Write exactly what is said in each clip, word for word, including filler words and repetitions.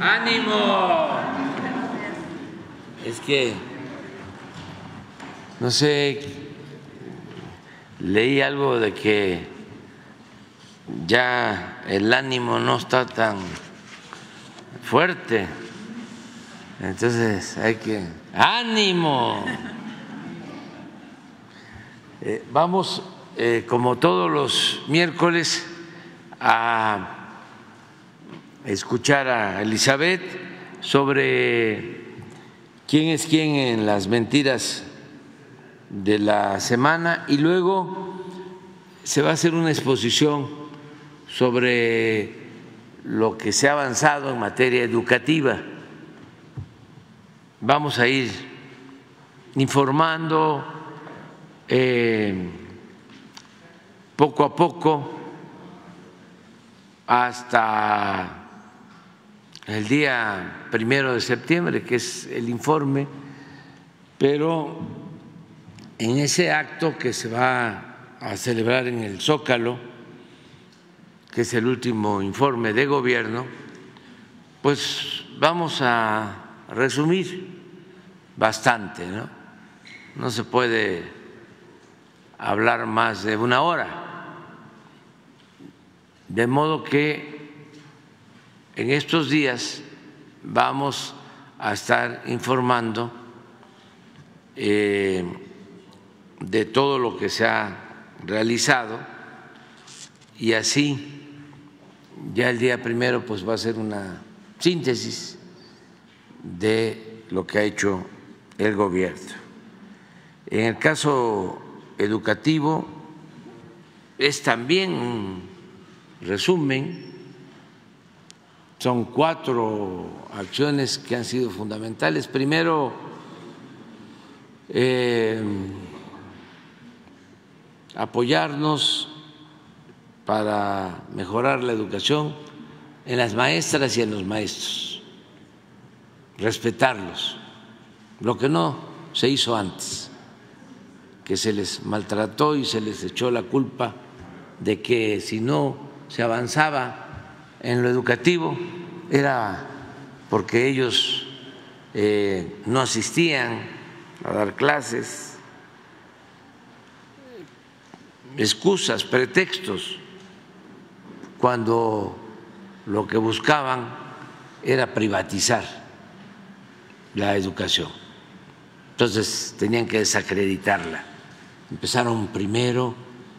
¡Ánimo! Es que, no sé, leí algo de que ya el ánimo no está tan fuerte, entonces hay que… ¡Ánimo! Eh, vamos, eh, como todos los miércoles, a escuchar a Elizabeth sobre quién es quién en las mentiras de la semana y luego se va a hacer una exposición sobre lo que se ha avanzado en materia educativa. Vamos a ir informando eh, poco a poco hasta el día primero de septiembre, que es el informe, pero en ese acto que se va a celebrar en el Zócalo, que es el último informe de gobierno, pues vamos a resumir bastante, ¿no? No se puede hablar más de una hora, de modo que en estos días vamos a estar informando eh, de todo lo que se ha realizado y así ya el día primero pues va a ser una síntesis de lo que ha hecho el gobierno. En el caso educativo es también un resumen. Son cuatro acciones que han sido fundamentales. Primero, eh, apoyarnos para mejorar la educación en las maestras y en los maestros, respetarlos, lo que no se hizo antes, que se les maltrató y se les echó la culpa de que si no se avanzaba en lo educativo era porque ellos eh, no asistían a dar clases, excusas, pretextos, cuando lo que buscaban era privatizar la educación. Entonces tenían que desacreditarla. Empezaron primero,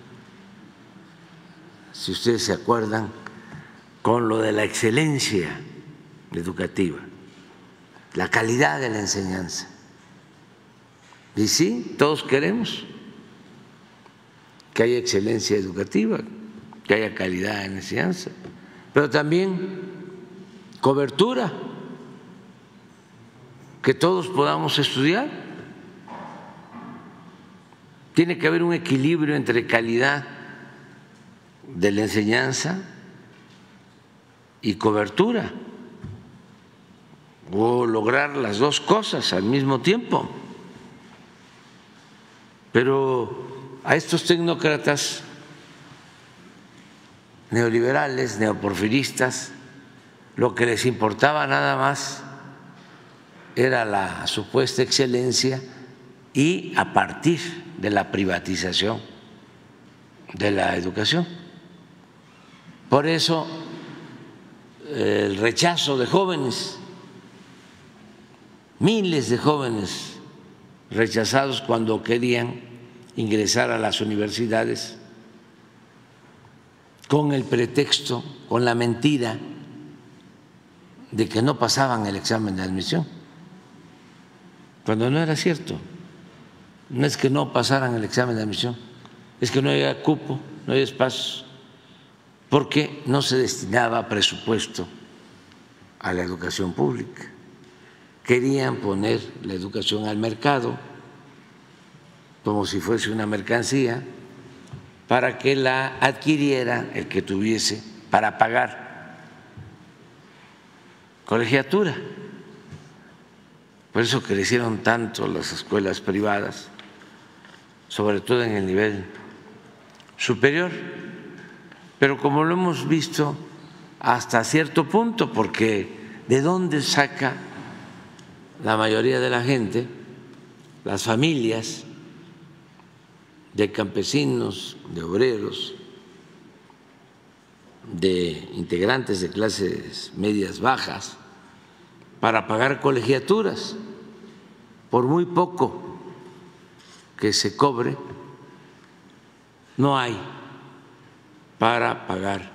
si ustedes se acuerdan, con lo de la excelencia educativa, la calidad de la enseñanza. Y sí, todos queremos que haya excelencia educativa, que haya calidad en la enseñanza, pero también cobertura, que todos podamos estudiar. Tiene que haber un equilibrio entre calidad de la enseñanza y cobertura, o lograr las dos cosas al mismo tiempo. Pero a estos tecnócratas neoliberales, neoporfiristas, lo que les importaba nada más era la supuesta excelencia y a partir de la privatización de la educación. Por eso el rechazo de jóvenes, miles de jóvenes rechazados cuando querían ingresar a las universidades con el pretexto, con la mentira de que no pasaban el examen de admisión, cuando no era cierto. No es que no pasaran el examen de admisión, es que no había cupo, no había espacios, porque no se destinaba presupuesto a la educación pública. Querían poner la educación al mercado como si fuese una mercancía para que la adquiriera el que tuviese para pagar colegiatura. Por eso crecieron tanto las escuelas privadas, sobre todo en el nivel superior, pero como lo hemos visto hasta cierto punto, porque ¿de dónde saca la mayoría de la gente, las familias de campesinos, de obreros, de integrantes de clases medias bajas, para pagar colegiaturas? Por muy poco que se cobre, no hay para pagar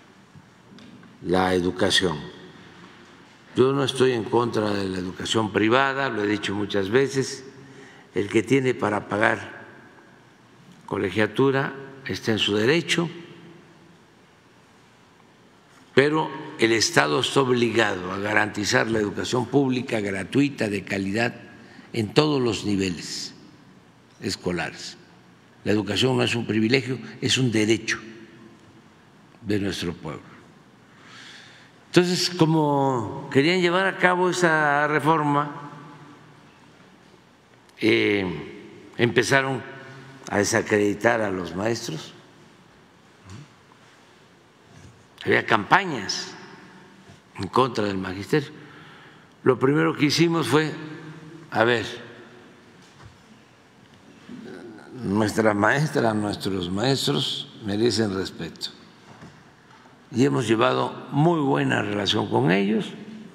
la educación. Yo no estoy en contra de la educación privada, lo he dicho muchas veces, el que tiene para pagar colegiatura está en su derecho, pero el Estado está obligado a garantizar la educación pública gratuita, de calidad, en todos los niveles escolares. La educación no es un privilegio, es un derecho de nuestro pueblo. Entonces, como querían llevar a cabo esa reforma, eh, empezaron a desacreditar a los maestros. Había campañas en contra del magisterio. Lo primero que hicimos fue, a ver, nuestras maestras, nuestros maestros merecen respeto. Y hemos llevado muy buena relación con ellos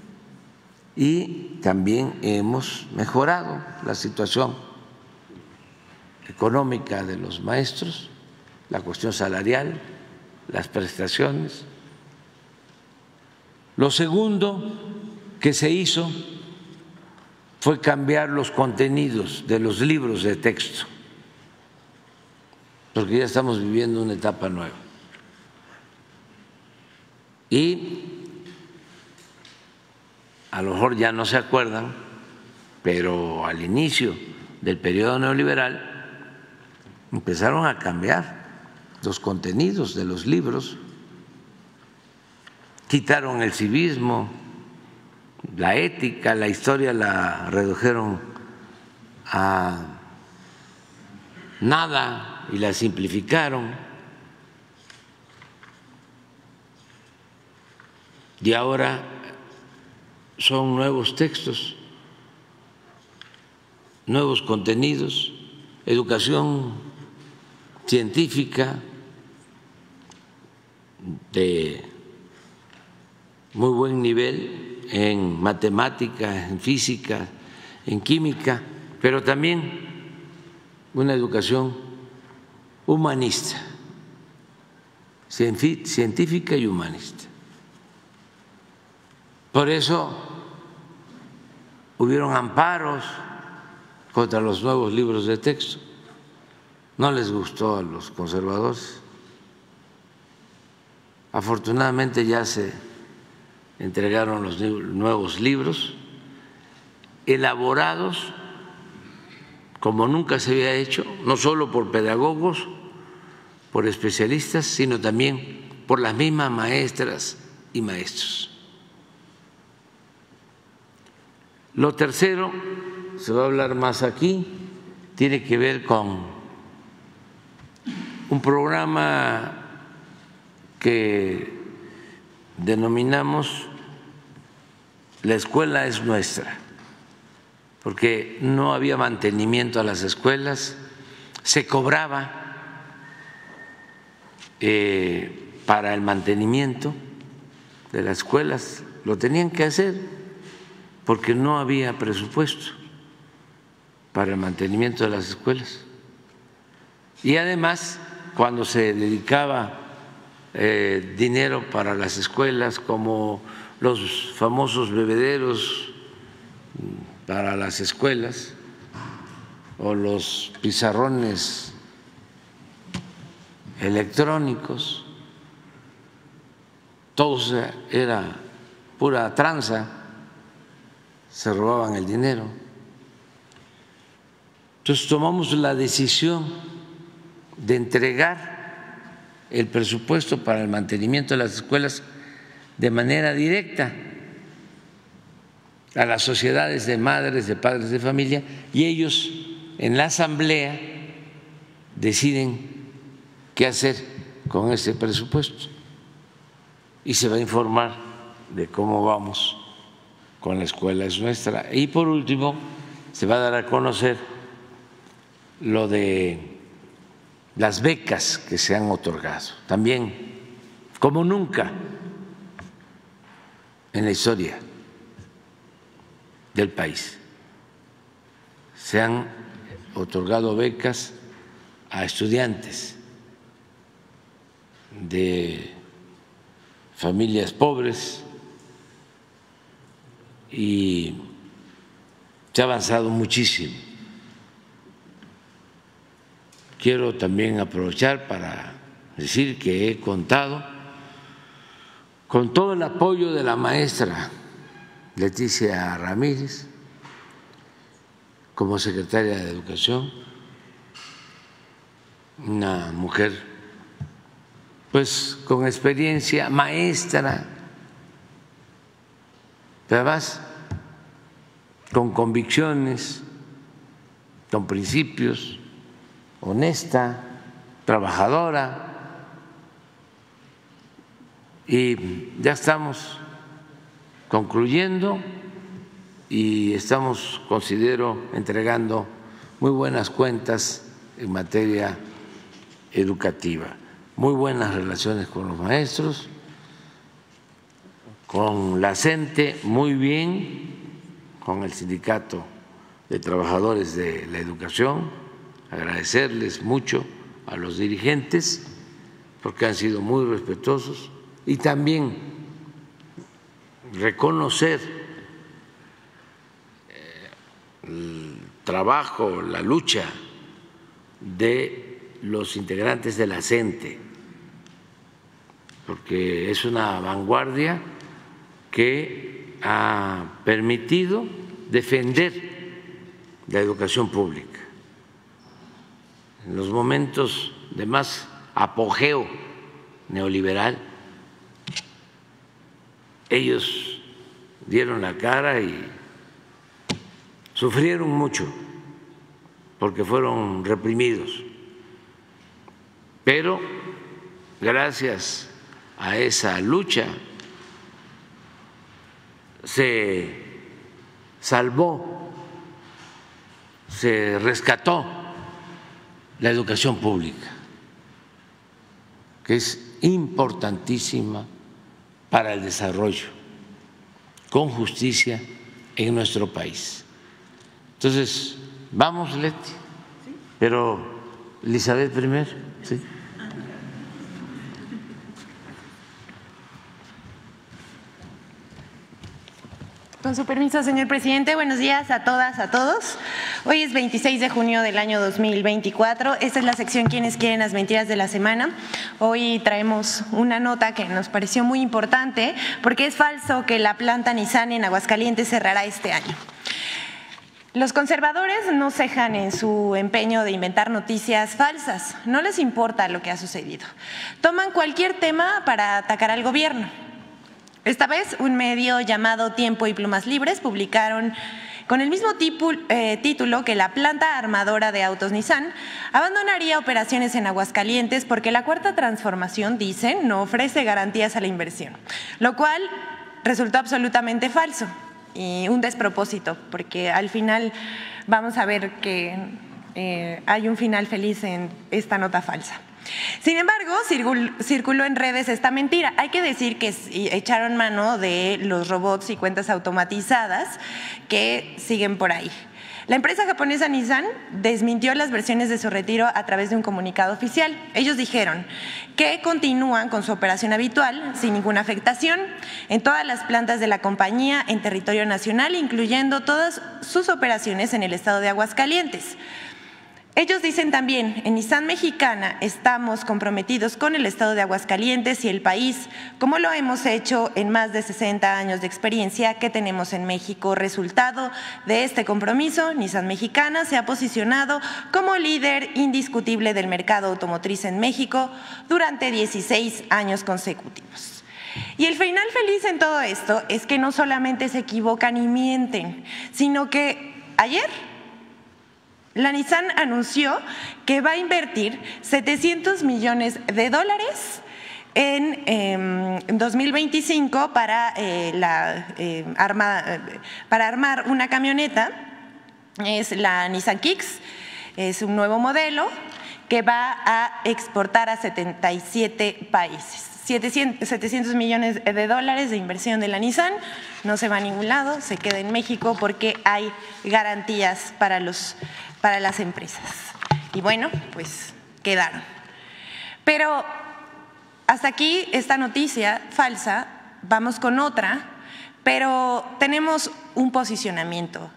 y también hemos mejorado la situación económica de los maestros, la cuestión salarial, las prestaciones. Lo segundo que se hizo fue cambiar los contenidos de los libros de texto, porque ya estamos viviendo una etapa nueva. Y a lo mejor ya no se acuerdan, pero al inicio del periodo neoliberal empezaron a cambiar los contenidos de los libros, quitaron el civismo, la ética, la historia la redujeron a nada y la simplificaron. Y ahora son nuevos textos, nuevos contenidos, educación científica de muy buen nivel en matemáticas, en física, en química, pero también una educación humanista, científica y humanista. Por eso hubieron amparos contra los nuevos libros de texto. No les gustó a los conservadores. Afortunadamente ya se entregaron los nuevos libros, elaborados como nunca se había hecho, no solo por pedagogos, por especialistas, sino también por las mismas maestras y maestros. Lo tercero, se va a hablar más aquí, tiene que ver con un programa que denominamos La escuela es nuestra, porque no había mantenimiento a las escuelas, se cobraba eh, para el mantenimiento de las escuelas, lo tenían que hacer porque no había presupuesto para el mantenimiento de las escuelas. Y además, cuando se dedicaba eh, dinero para las escuelas, como los famosos bebederos para las escuelas o los pizarrones electrónicos, todo era pura tranza, se robaban el dinero. Entonces tomamos la decisión de entregar el presupuesto para el mantenimiento de las escuelas de manera directa a las sociedades de madres, de padres de familia, y ellos en la asamblea deciden qué hacer con ese presupuesto y se va a informar de cómo vamos con la escuela es nuestra. Y por último, se va a dar a conocer lo de las becas que se han otorgado, también como nunca en la historia del país. Se han otorgado becas a estudiantes de familias pobres y se ha avanzado muchísimo. Quiero también aprovechar para decir que he contado con todo el apoyo de la maestra Leticia Ramírez como secretaria de Educación, una mujer pues con experiencia, maestra, pero además con convicciones, con principios, honesta, trabajadora, y ya estamos concluyendo y estamos, considero, entregando muy buenas cuentas en materia educativa, muy buenas relaciones con los maestros, con la CENTE muy bien, con el Sindicato de Trabajadores de la Educación, agradecerles mucho a los dirigentes porque han sido muy respetuosos y también reconocer el trabajo, la lucha de los integrantes de la CENTE, porque es una vanguardia que ha permitido defender la educación pública. En los momentos de más apogeo neoliberal, ellos dieron la cara y sufrieron mucho porque fueron reprimidos, pero gracias a esa lucha se salvó, se rescató la educación pública, que es importantísima para el desarrollo con justicia en nuestro país. Entonces, vamos, Leti, pero Elizabeth primero, ¿sí? Con su permiso, señor presidente, buenos días a todas, a todos. Hoy es veintiséis de junio del año dos mil veinticuatro. Esta es la sección Quienes quieren las mentiras de la semana. Hoy traemos una nota que nos pareció muy importante porque es falso que la planta Nissan en Aguascalientes cerrará este año. Los conservadores no cejan en su empeño de inventar noticias falsas. No les importa lo que ha sucedido. Toman cualquier tema para atacar al gobierno. Esta vez, un medio llamado Tiempo y Plumas Libres publicaron con el mismo tipo, eh, título que la planta armadora de autos Nissan abandonaría operaciones en Aguascalientes porque la Cuarta Transformación, dicen, no ofrece garantías a la inversión, lo cual resultó absolutamente falso y un despropósito, porque al final vamos a ver que eh, hay un final feliz en esta nota falsa. Sin embargo, circuló en redes esta mentira. Hay que decir que echaron mano de los robots y cuentas automatizadas que siguen por ahí. La empresa japonesa Nissan desmintió las versiones de su retiro a través de un comunicado oficial. Ellos dijeron que continúan con su operación habitual sin ninguna afectación en todas las plantas de la compañía en territorio nacional, incluyendo todas sus operaciones en el estado de Aguascalientes. Ellos dicen también, en Nissan Mexicana estamos comprometidos con el estado de Aguascalientes y el país, como lo hemos hecho en más de sesenta años de experiencia que tenemos en México. Resultado de este compromiso, Nissan Mexicana se ha posicionado como líder indiscutible del mercado automotriz en México durante dieciséis años consecutivos. Y el final feliz en todo esto es que no solamente se equivocan y mienten, sino que ayer la Nissan anunció que va a invertir setecientos millones de dólares en eh, dos mil veinticinco para, eh, la, eh, arma, para armar una camioneta. Es la Nissan Kicks, es un nuevo modelo que va a exportar a setenta y siete países. setecientos millones de dólares de inversión de la Nissan, no se va a ningún lado, se queda en México porque hay garantías para, los, para las empresas. Y bueno, pues quedaron. Pero hasta aquí esta noticia falsa, vamos con otra, pero tenemos un posicionamiento.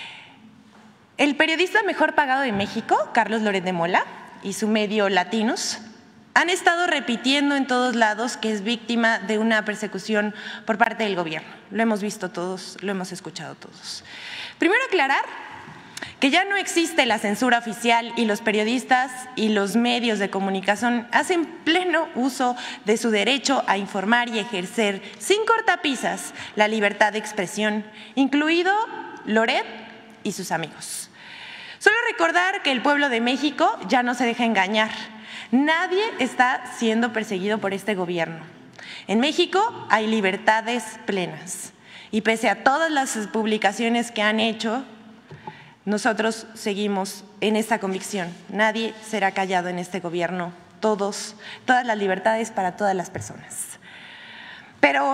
El periodista mejor pagado de México, Carlos Loret de Mola, y su medio Latinos, han estado repitiendo en todos lados que es víctima de una persecución por parte del gobierno. Lo hemos visto todos, lo hemos escuchado todos. Primero aclarar que ya no existe la censura oficial y los periodistas y los medios de comunicación hacen pleno uso de su derecho a informar y ejercer sin cortapisas la libertad de expresión, incluido Loret y sus amigos. Solo recordar que el pueblo de México ya no se deja engañar. Nadie está siendo perseguido por este gobierno. En México hay libertades plenas y pese a todas las publicaciones que han hecho, nosotros seguimos en esta convicción. Nadie será callado en este gobierno. Todos, todas las libertades para todas las personas. Pero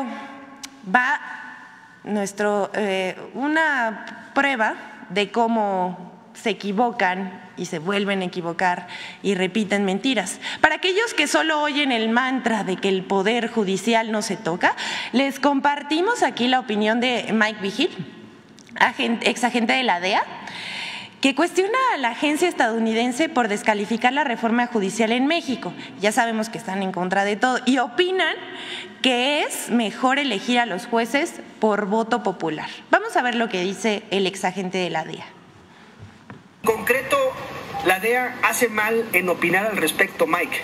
va nuestro, eh, una prueba de cómo se equivocan y se vuelven a equivocar y repiten mentiras. Para aquellos que solo oyen el mantra de que el poder judicial no se toca, les compartimos aquí la opinión de Mike Vigil, agente, ex agente de la D E A, que cuestiona a la agencia estadounidense por descalificar la reforma judicial en México. Ya sabemos que están en contra de todo y opinan que es mejor elegir a los jueces por voto popular. Vamos a ver lo que dice el ex agente de la D E A. En concreto, la D E A hace mal en opinar al respecto, Mike.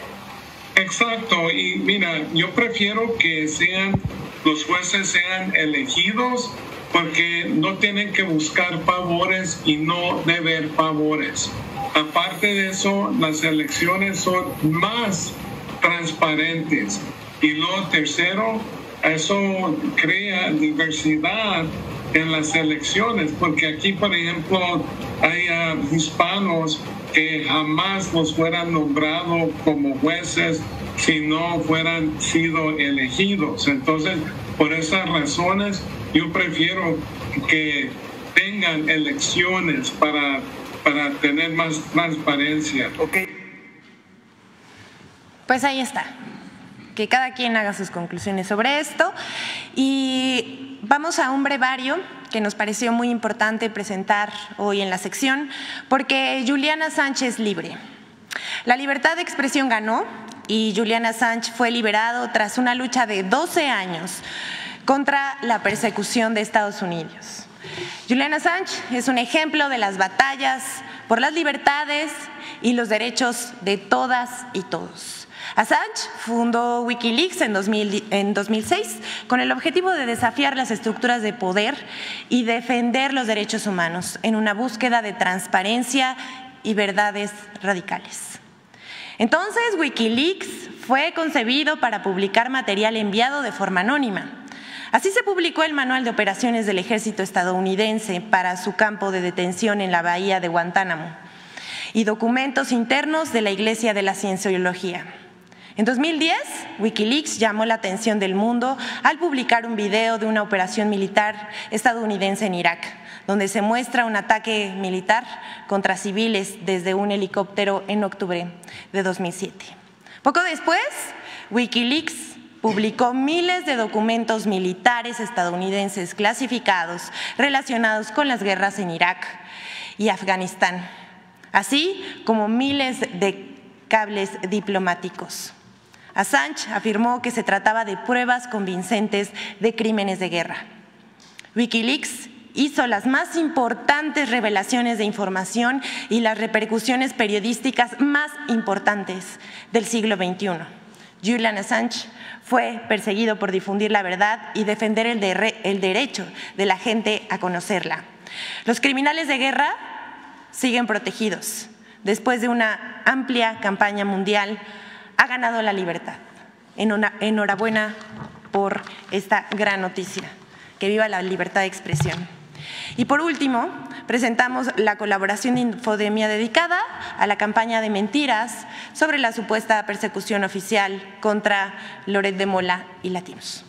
Exacto, y mira, yo prefiero que sean los jueces sean elegidos porque no tienen que buscar favores y no deber favores. Aparte de eso, las elecciones son más transparentes. Y lo tercero, eso crea diversidad en las elecciones, porque aquí, por ejemplo, hay uh, hispanos que jamás los fueran nombrados como jueces si no fueran sido elegidos. Entonces, por esas razones, yo prefiero que tengan elecciones para, para tener más transparencia. Okay. Pues ahí está. Que cada quien haga sus conclusiones sobre esto. Y vamos a un brevario que nos pareció muy importante presentar hoy en la sección, porque Julian Assange es libre. La libertad de expresión ganó y Julian Assange fue liberado tras una lucha de doce años contra la persecución de Estados Unidos. Julian Assange es un ejemplo de las batallas por las libertades y los derechos de todas y todos. Assange fundó Wikileaks en dos mil, en dos mil seis con el objetivo de desafiar las estructuras de poder y defender los derechos humanos en una búsqueda de transparencia y verdades radicales. Entonces, Wikileaks fue concebido para publicar material enviado de forma anónima. Así se publicó el manual de operaciones del ejército estadounidense para su campo de detención en la bahía de Guantánamo y documentos internos de la Iglesia de la Cienciología. En dos mil diez, Wikileaks llamó la atención del mundo al publicar un video de una operación militar estadounidense en Irak, donde se muestra un ataque militar contra civiles desde un helicóptero en octubre de dos mil siete. Poco después, Wikileaks publicó miles de documentos militares estadounidenses clasificados relacionados con las guerras en Irak y Afganistán, así como miles de cables diplomáticos. Assange afirmó que se trataba de pruebas convincentes de crímenes de guerra. Wikileaks hizo las más importantes revelaciones de información y las repercusiones periodísticas más importantes del siglo veintiuno. Julian Assange fue perseguido por difundir la verdad y defender el, de, el derecho de la gente a conocerla. Los criminales de guerra siguen protegidos. Después de una amplia campaña mundial, ha ganado la libertad. Enhorabuena por esta gran noticia. Que viva la libertad de expresión. Y por último, presentamos la colaboración de Infodemia dedicada a la campaña de mentiras sobre la supuesta persecución oficial contra Loret de Mola y Latinos.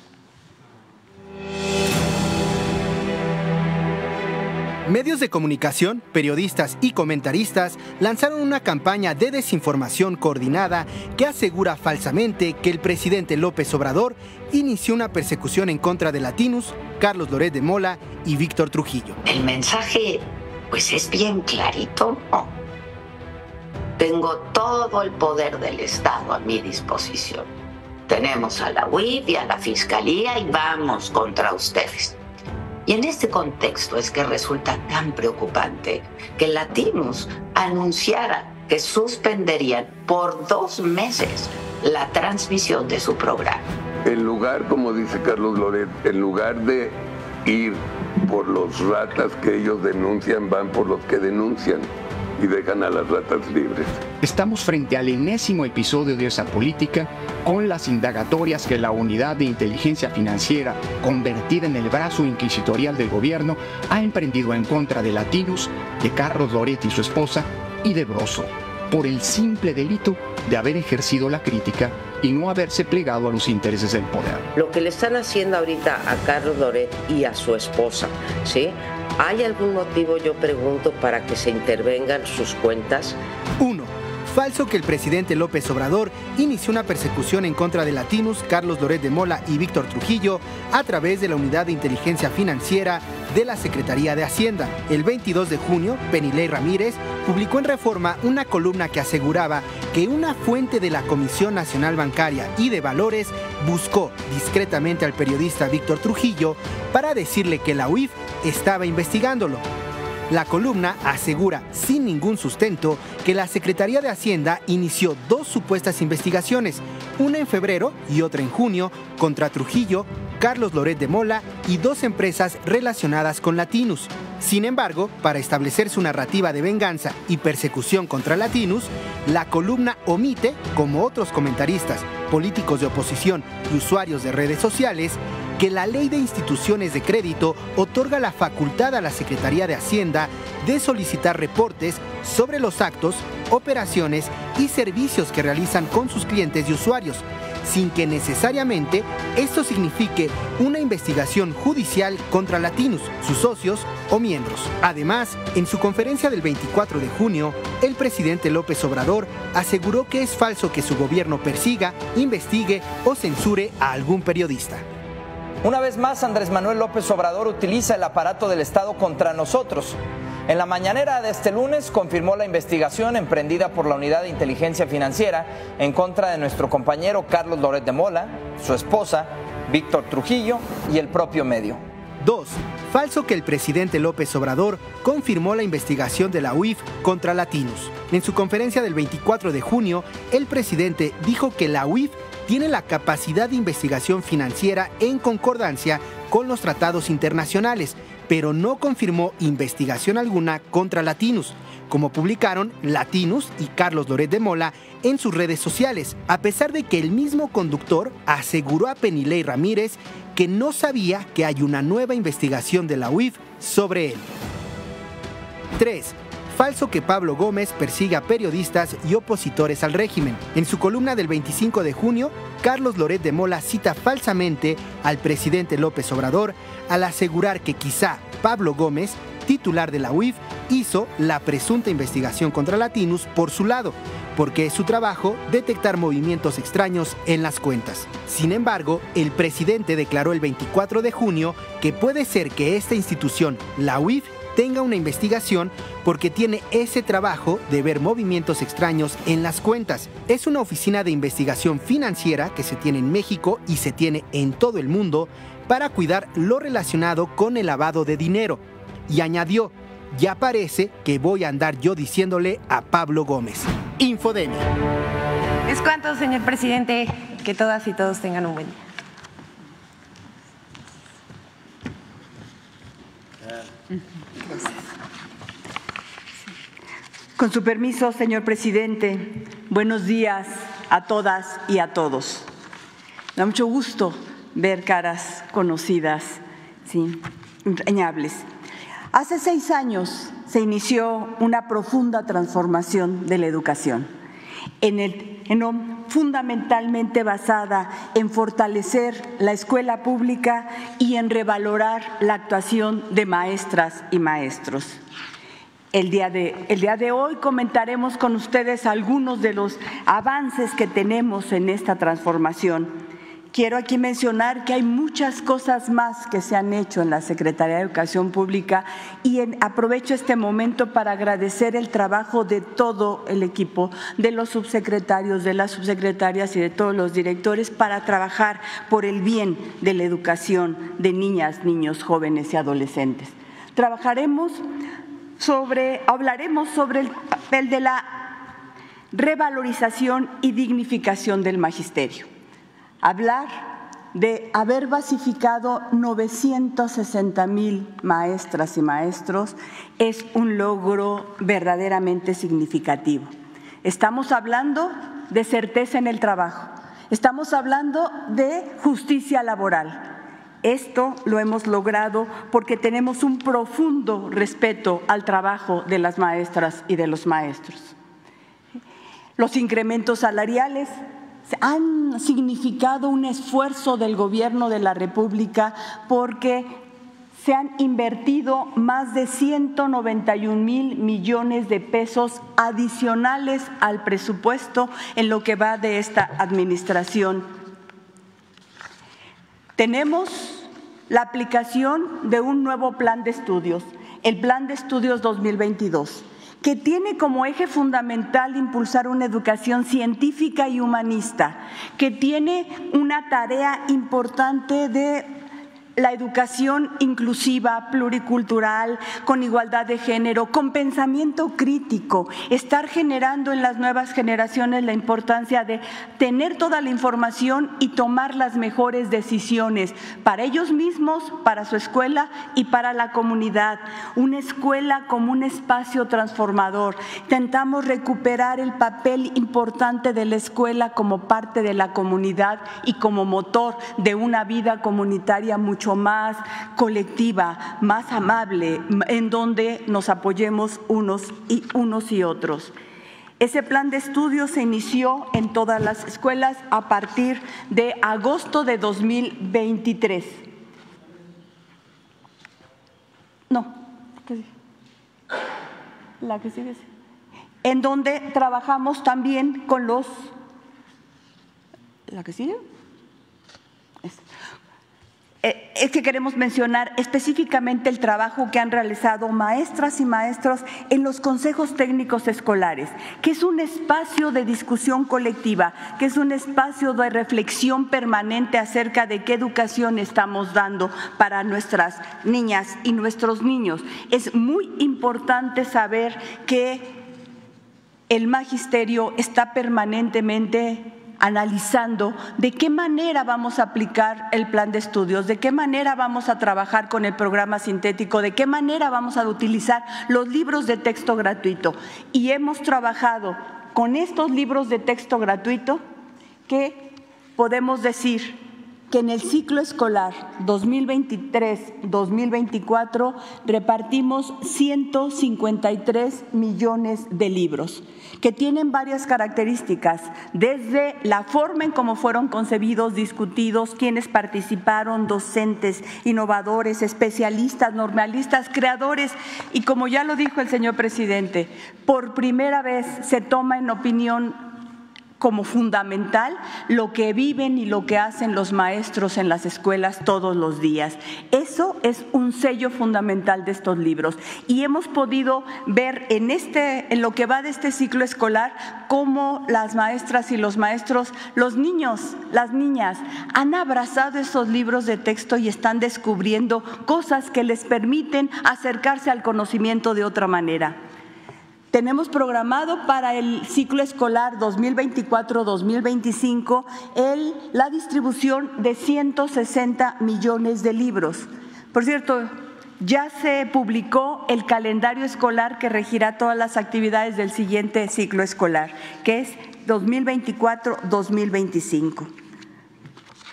Medios de comunicación, periodistas y comentaristas lanzaron una campaña de desinformación coordinada que asegura falsamente que el presidente López Obrador inició una persecución en contra de Latinos, Carlos Loret de Mola y Víctor Trujillo. El mensaje, pues es bien clarito, ¿no? Tengo todo el poder del Estado a mi disposición. Tenemos a la U I F y a la Fiscalía y vamos contra ustedes. Y en este contexto es que resulta tan preocupante que Latinos anunciara que suspenderían por dos meses la transmisión de su programa. En lugar, como dice Carlos Loret, en lugar de ir por los ratas que ellos denuncian, van por los que denuncian y dejan a las ratas libres. Estamos frente al enésimo episodio de esa política, con las indagatorias que la Unidad de Inteligencia Financiera, convertida en el brazo inquisitorial del gobierno, ha emprendido en contra de Latinos, de Carlos Loret y su esposa, y de Broso, por el simple delito de haber ejercido la crítica y no haberse plegado a los intereses del poder. Lo que le están haciendo ahorita a Carlos Loret y a su esposa, ¿sí? ¿Hay algún motivo, yo pregunto, para que se intervengan sus cuentas? uno. Falso que el presidente López Obrador inició una persecución en contra de Latinos, Carlos Loret de Mola y Víctor Trujillo a través de la Unidad de Inteligencia Financiera de la Secretaría de Hacienda. El veintidós de junio, Penilei Ramírez publicó en Reforma una columna que aseguraba que una fuente de la Comisión Nacional Bancaria y de Valores buscó discretamente al periodista Víctor Trujillo para decirle que la U I F estaba investigándolo. La columna asegura, sin ningún sustento, que la Secretaría de Hacienda inició dos supuestas investigaciones, una en febrero y otra en junio, contra Trujillo, Carlos Loret de Mola y dos empresas relacionadas con Latinos. Sin embargo, para establecer su narrativa de venganza y persecución contra Latinos, la columna omite, como otros comentaristas, políticos de oposición y usuarios de redes sociales, que la Ley de Instituciones de Crédito otorga la facultad a la Secretaría de Hacienda de solicitar reportes sobre los actos, operaciones y servicios que realizan con sus clientes y usuarios, sin que necesariamente esto signifique una investigación judicial contra Latinos, sus socios o miembros. Además, en su conferencia del veinticuatro de junio, el presidente López Obrador aseguró que es falso que su gobierno persiga, investigue o censure a algún periodista. Una vez más, Andrés Manuel López Obrador utiliza el aparato del Estado contra nosotros. En la mañanera de este lunes confirmó la investigación emprendida por la Unidad de Inteligencia Financiera en contra de nuestro compañero Carlos Loret de Mola, su esposa, Víctor Trujillo y el propio medio. dos. Falso que el presidente López Obrador confirmó la investigación de la U I F contra Latinos. En su conferencia del veinticuatro de junio, el presidente dijo que la U I F tiene la capacidad de investigación financiera en concordancia con los tratados internacionales, pero no confirmó investigación alguna contra Latinos, como publicaron Latinos y Carlos Loret de Mola en sus redes sociales, a pesar de que el mismo conductor aseguró a Penilei Ramírez que no sabía que hay una nueva investigación de la U I F sobre él. tres. Falso que Pablo Gómez persiga a periodistas y opositores al régimen. En su columna del veinticinco de junio, Carlos Loret de Mola cita falsamente al presidente López Obrador al asegurar que quizá Pablo Gómez, titular de la U I F, hizo la presunta investigación contra Latinos por su lado, porque es su trabajo detectar movimientos extraños en las cuentas. Sin embargo, el presidente declaró el veinticuatro de junio que puede ser que esta institución, la U I F, tenga una investigación porque tiene ese trabajo de ver movimientos extraños en las cuentas. Es una oficina de investigación financiera que se tiene en México y se tiene en todo el mundo para cuidar lo relacionado con el lavado de dinero. Y añadió, ya parece que voy a andar yo diciéndole a Pablo Gómez. Infodemia. Es cuanto, señor presidente, que todas y todos tengan un buen día. Con su permiso, señor presidente, buenos días a todas y a todos. da mucho gusto ver caras conocidas, sí, entrañables. Hace seis años se inició una profunda transformación de la educación, en el, en, fundamentalmente basada en fortalecer la escuela pública y en revalorar la actuación de maestras y maestros. El día, de, el día de hoy comentaremos con ustedes algunos de los avances que tenemos en esta transformación. Quiero aquí mencionar que hay muchas cosas más que se han hecho en la Secretaría de Educación Pública y en, aprovecho este momento para agradecer el trabajo de todo el equipo, de los subsecretarios, de las subsecretarias y de todos los directores para trabajar por el bien de la educación de niñas, niños, jóvenes y adolescentes. Trabajaremos sobre, hablaremos sobre el papel de la revalorización y dignificación del magisterio. Hablar de haber basificado novecientos sesenta mil maestras y maestros es un logro verdaderamente significativo. Estamos hablando de certeza en el trabajo, estamos hablando de justicia laboral. Esto lo hemos logrado porque tenemos un profundo respeto al trabajo de las maestras y de los maestros. Los incrementos salariales han significado un esfuerzo del Gobierno de la República porque se han invertido más de ciento noventa y un mil millones de pesos adicionales al presupuesto en lo que va de esta administración. Tenemos la aplicación de un nuevo plan de estudios, el Plan de Estudios dos mil veintidós. Que tiene como eje fundamental impulsar una educación científica y humanista, que tiene una tarea importante de la educación inclusiva, pluricultural, con igualdad de género, con pensamiento crítico, estar generando en las nuevas generaciones la importancia de tener toda la información y tomar las mejores decisiones para ellos mismos, para su escuela y para la comunidad. Una escuela como un espacio transformador. Intentamos recuperar el papel importante de la escuela como parte de la comunidad y como motor de una vida comunitaria mucho más colectiva, más amable, en donde nos apoyemos unos y, unos y otros. Ese plan de estudio se inició en todas las escuelas a partir de agosto de dos mil veintitrés. No, la que sigue, en donde trabajamos también con los… ¿La que sigue? Es. Es que queremos mencionar específicamente el trabajo que han realizado maestras y maestros en los consejos técnicos escolares, que es un espacio de discusión colectiva, que es un espacio de reflexión permanente acerca de qué educación estamos dando para nuestras niñas y nuestros niños. Es muy importante saber que el magisterio está permanentemente analizando de qué manera vamos a aplicar el plan de estudios, de qué manera vamos a trabajar con el programa sintético, de qué manera vamos a utilizar los libros de texto gratuito. Y hemos trabajado con estos libros de texto gratuito que podemos decir que en el ciclo escolar dos mil veintitrés dos mil veinticuatro repartimos ciento cincuenta y tres millones de libros, que tienen varias características, desde la forma en cómo fueron concebidos, discutidos, quienes participaron, docentes, innovadores, especialistas, normalistas, creadores, y como ya lo dijo el señor presidente, por primera vez se toma en opinión como fundamental lo que viven y lo que hacen los maestros en las escuelas todos los días. Eso es un sello fundamental de estos libros y hemos podido ver en, este, en lo que va de este ciclo escolar cómo las maestras y los maestros, los niños, las niñas han abrazado esos libros de texto y están descubriendo cosas que les permiten acercarse al conocimiento de otra manera. Tenemos programado para el ciclo escolar dos mil veinticuatro dos mil veinticinco el, la distribución de ciento sesenta millones de libros. Por cierto, ya se publicó el calendario escolar que regirá todas las actividades del siguiente ciclo escolar, que es dos mil veinticuatro dos mil veinticinco.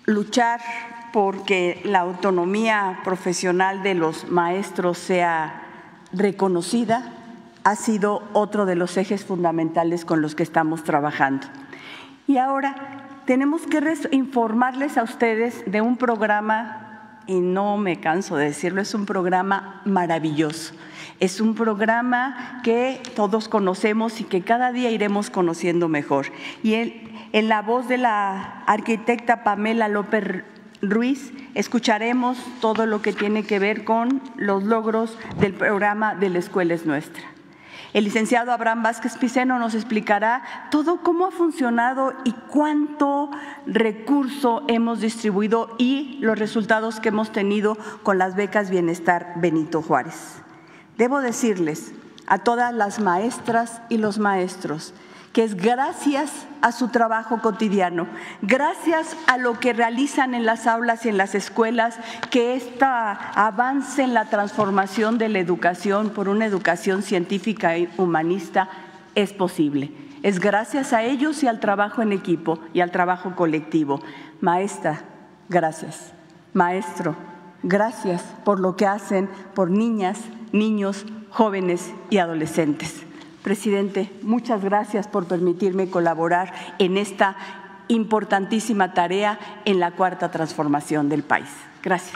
luchar porque la autonomía profesional de los maestros sea reconocida ha sido otro de los ejes fundamentales con los que estamos trabajando. Y ahora tenemos que informarles a ustedes de un programa, y no me canso de decirlo, es un programa maravilloso. Es un programa que todos conocemos y que cada día iremos conociendo mejor. Y en, en la voz de la arquitecta Pamela López Ruiz escucharemos todo lo que tiene que ver con los logros del programa de La Escuela es Nuestra. El licenciado Abraham Vázquez Piceno nos explicará todo cómo ha funcionado y cuánto recurso hemos distribuido y los resultados que hemos tenido con las becas Bienestar Benito Juárez. Debo decirles a todas las maestras y los maestros que es gracias a su trabajo cotidiano, gracias a lo que realizan en las aulas y en las escuelas, que este avance en la transformación de la educación por una educación científica y humanista es posible. Es gracias a ellos y al trabajo en equipo y al trabajo colectivo. Maestra, gracias. Maestro, gracias por lo que hacen por niñas, niños, jóvenes y adolescentes. Presidente, muchas gracias por permitirme colaborar en esta importantísima tarea en la cuarta transformación del país. Gracias.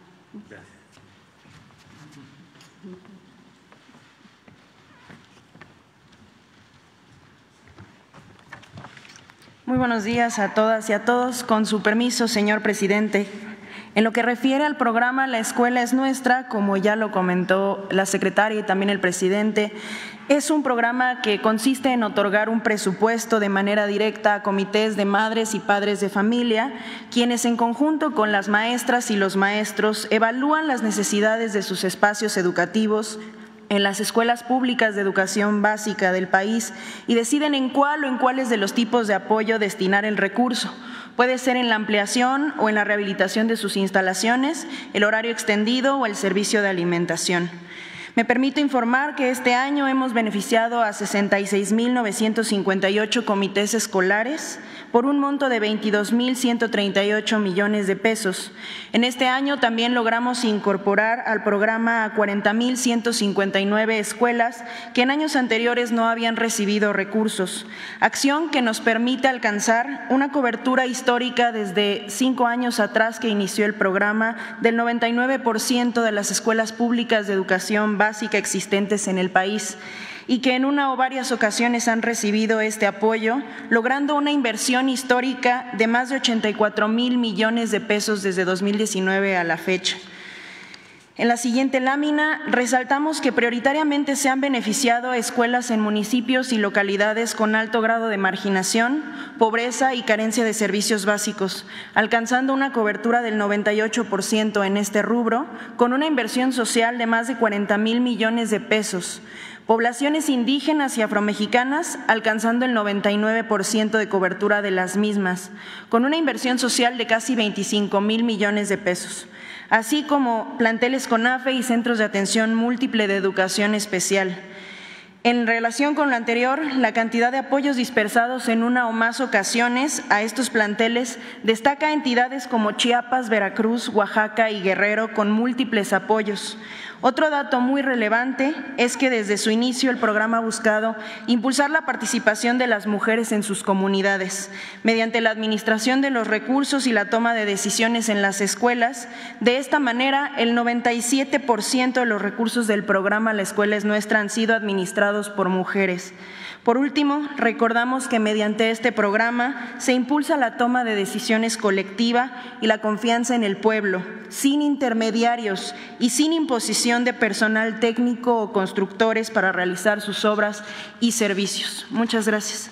Muy buenos días a todas y a todos. Con su permiso, señor presidente. En lo que refiere al programa La Escuela es Nuestra, como ya lo comentó la secretaria y también el presidente, es un programa que consiste en otorgar un presupuesto de manera directa a comités de madres y padres de familia, quienes en conjunto con las maestras y los maestros evalúan las necesidades de sus espacios educativos en las escuelas públicas de educación básica del país y deciden en cuál o en cuáles de los tipos de apoyo destinar el recurso. Puede ser en la ampliación o en la rehabilitación de sus instalaciones, el horario extendido o el servicio de alimentación. Me permito informar que este año hemos beneficiado a sesenta y seis mil novecientos cincuenta y ocho comités escolares por un monto de veintidós mil ciento treinta y ocho millones de pesos. En este año también logramos incorporar al programa a cuarenta mil ciento cincuenta y nueve escuelas que en años anteriores no habían recibido recursos, acción que nos permite alcanzar una cobertura histórica desde cinco años atrás que inició el programa del noventa y nueve por ciento de las escuelas públicas de educación básica existentes en el país y que en una o varias ocasiones han recibido este apoyo, logrando una inversión histórica de más de ochenta y cuatro mil millones de pesos desde dos mil diecinueve a la fecha. En la siguiente lámina resaltamos que prioritariamente se han beneficiado a escuelas en municipios y localidades con alto grado de marginación, pobreza y carencia de servicios básicos, alcanzando una cobertura del noventa y ocho por ciento en este rubro, con una inversión social de más de cuarenta mil millones de pesos. Poblaciones indígenas y afromexicanas alcanzando el noventa y nueve por ciento de cobertura de las mismas, con una inversión social de casi veinticinco mil millones de pesos, así como planteles CONAFE y centros de atención múltiple de educación especial. En relación con lo anterior, la cantidad de apoyos dispersados en una o más ocasiones a estos planteles destaca a entidades como Chiapas, Veracruz, Oaxaca y Guerrero con múltiples apoyos. Otro dato muy relevante es que desde su inicio el programa ha buscado impulsar la participación de las mujeres en sus comunidades mediante la administración de los recursos y la toma de decisiones en las escuelas. De esta manera, el noventa y siete por ciento de los recursos del programa La Escuela es Nuestra han sido administrados por mujeres. Por último, recordamos que mediante este programa se impulsa la toma de decisiones colectiva y la confianza en el pueblo, sin intermediarios y sin imposición de personal técnico o constructores para realizar sus obras y servicios. Muchas gracias.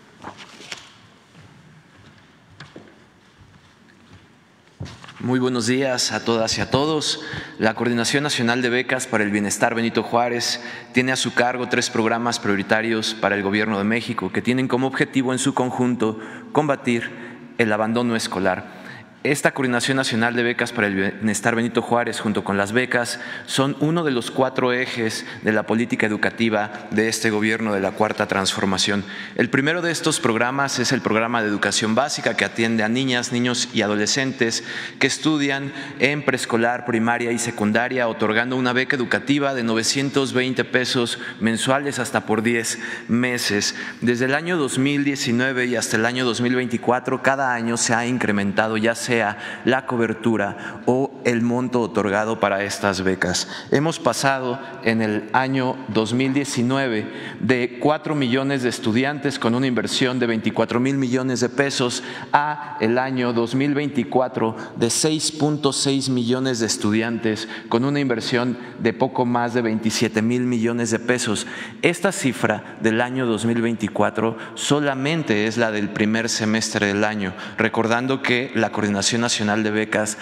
Muy buenos días a todas y a todos. La Coordinación Nacional de Becas para el Bienestar Benito Juárez tiene a su cargo tres programas prioritarios para el Gobierno de México que tienen como objetivo en su conjunto combatir el abandono escolar. Esta Coordinación Nacional de Becas para el Bienestar Benito Juárez, junto con las becas, son uno de los cuatro ejes de la política educativa de este gobierno de la Cuarta Transformación. El primero de estos programas es el programa de educación básica, que atiende a niñas, niños y adolescentes que estudian en preescolar, primaria y secundaria, otorgando una beca educativa de novecientos veinte pesos mensuales hasta por diez meses. Desde el año dos mil diecinueve y hasta el año dos mil veinticuatro, cada año se ha incrementado ya sea sea la cobertura o el monto otorgado para estas becas. Hemos pasado en el año dos mil diecinueve de cuatro millones de estudiantes con una inversión de veinticuatro mil millones de pesos a el año dos mil veinticuatro de seis punto seis millones de estudiantes con una inversión de poco más de veintisiete mil millones de pesos. Esta cifra del año dos mil veinticuatro solamente es la del primer semestre del año, recordando que la Coordinación Nacional de Becas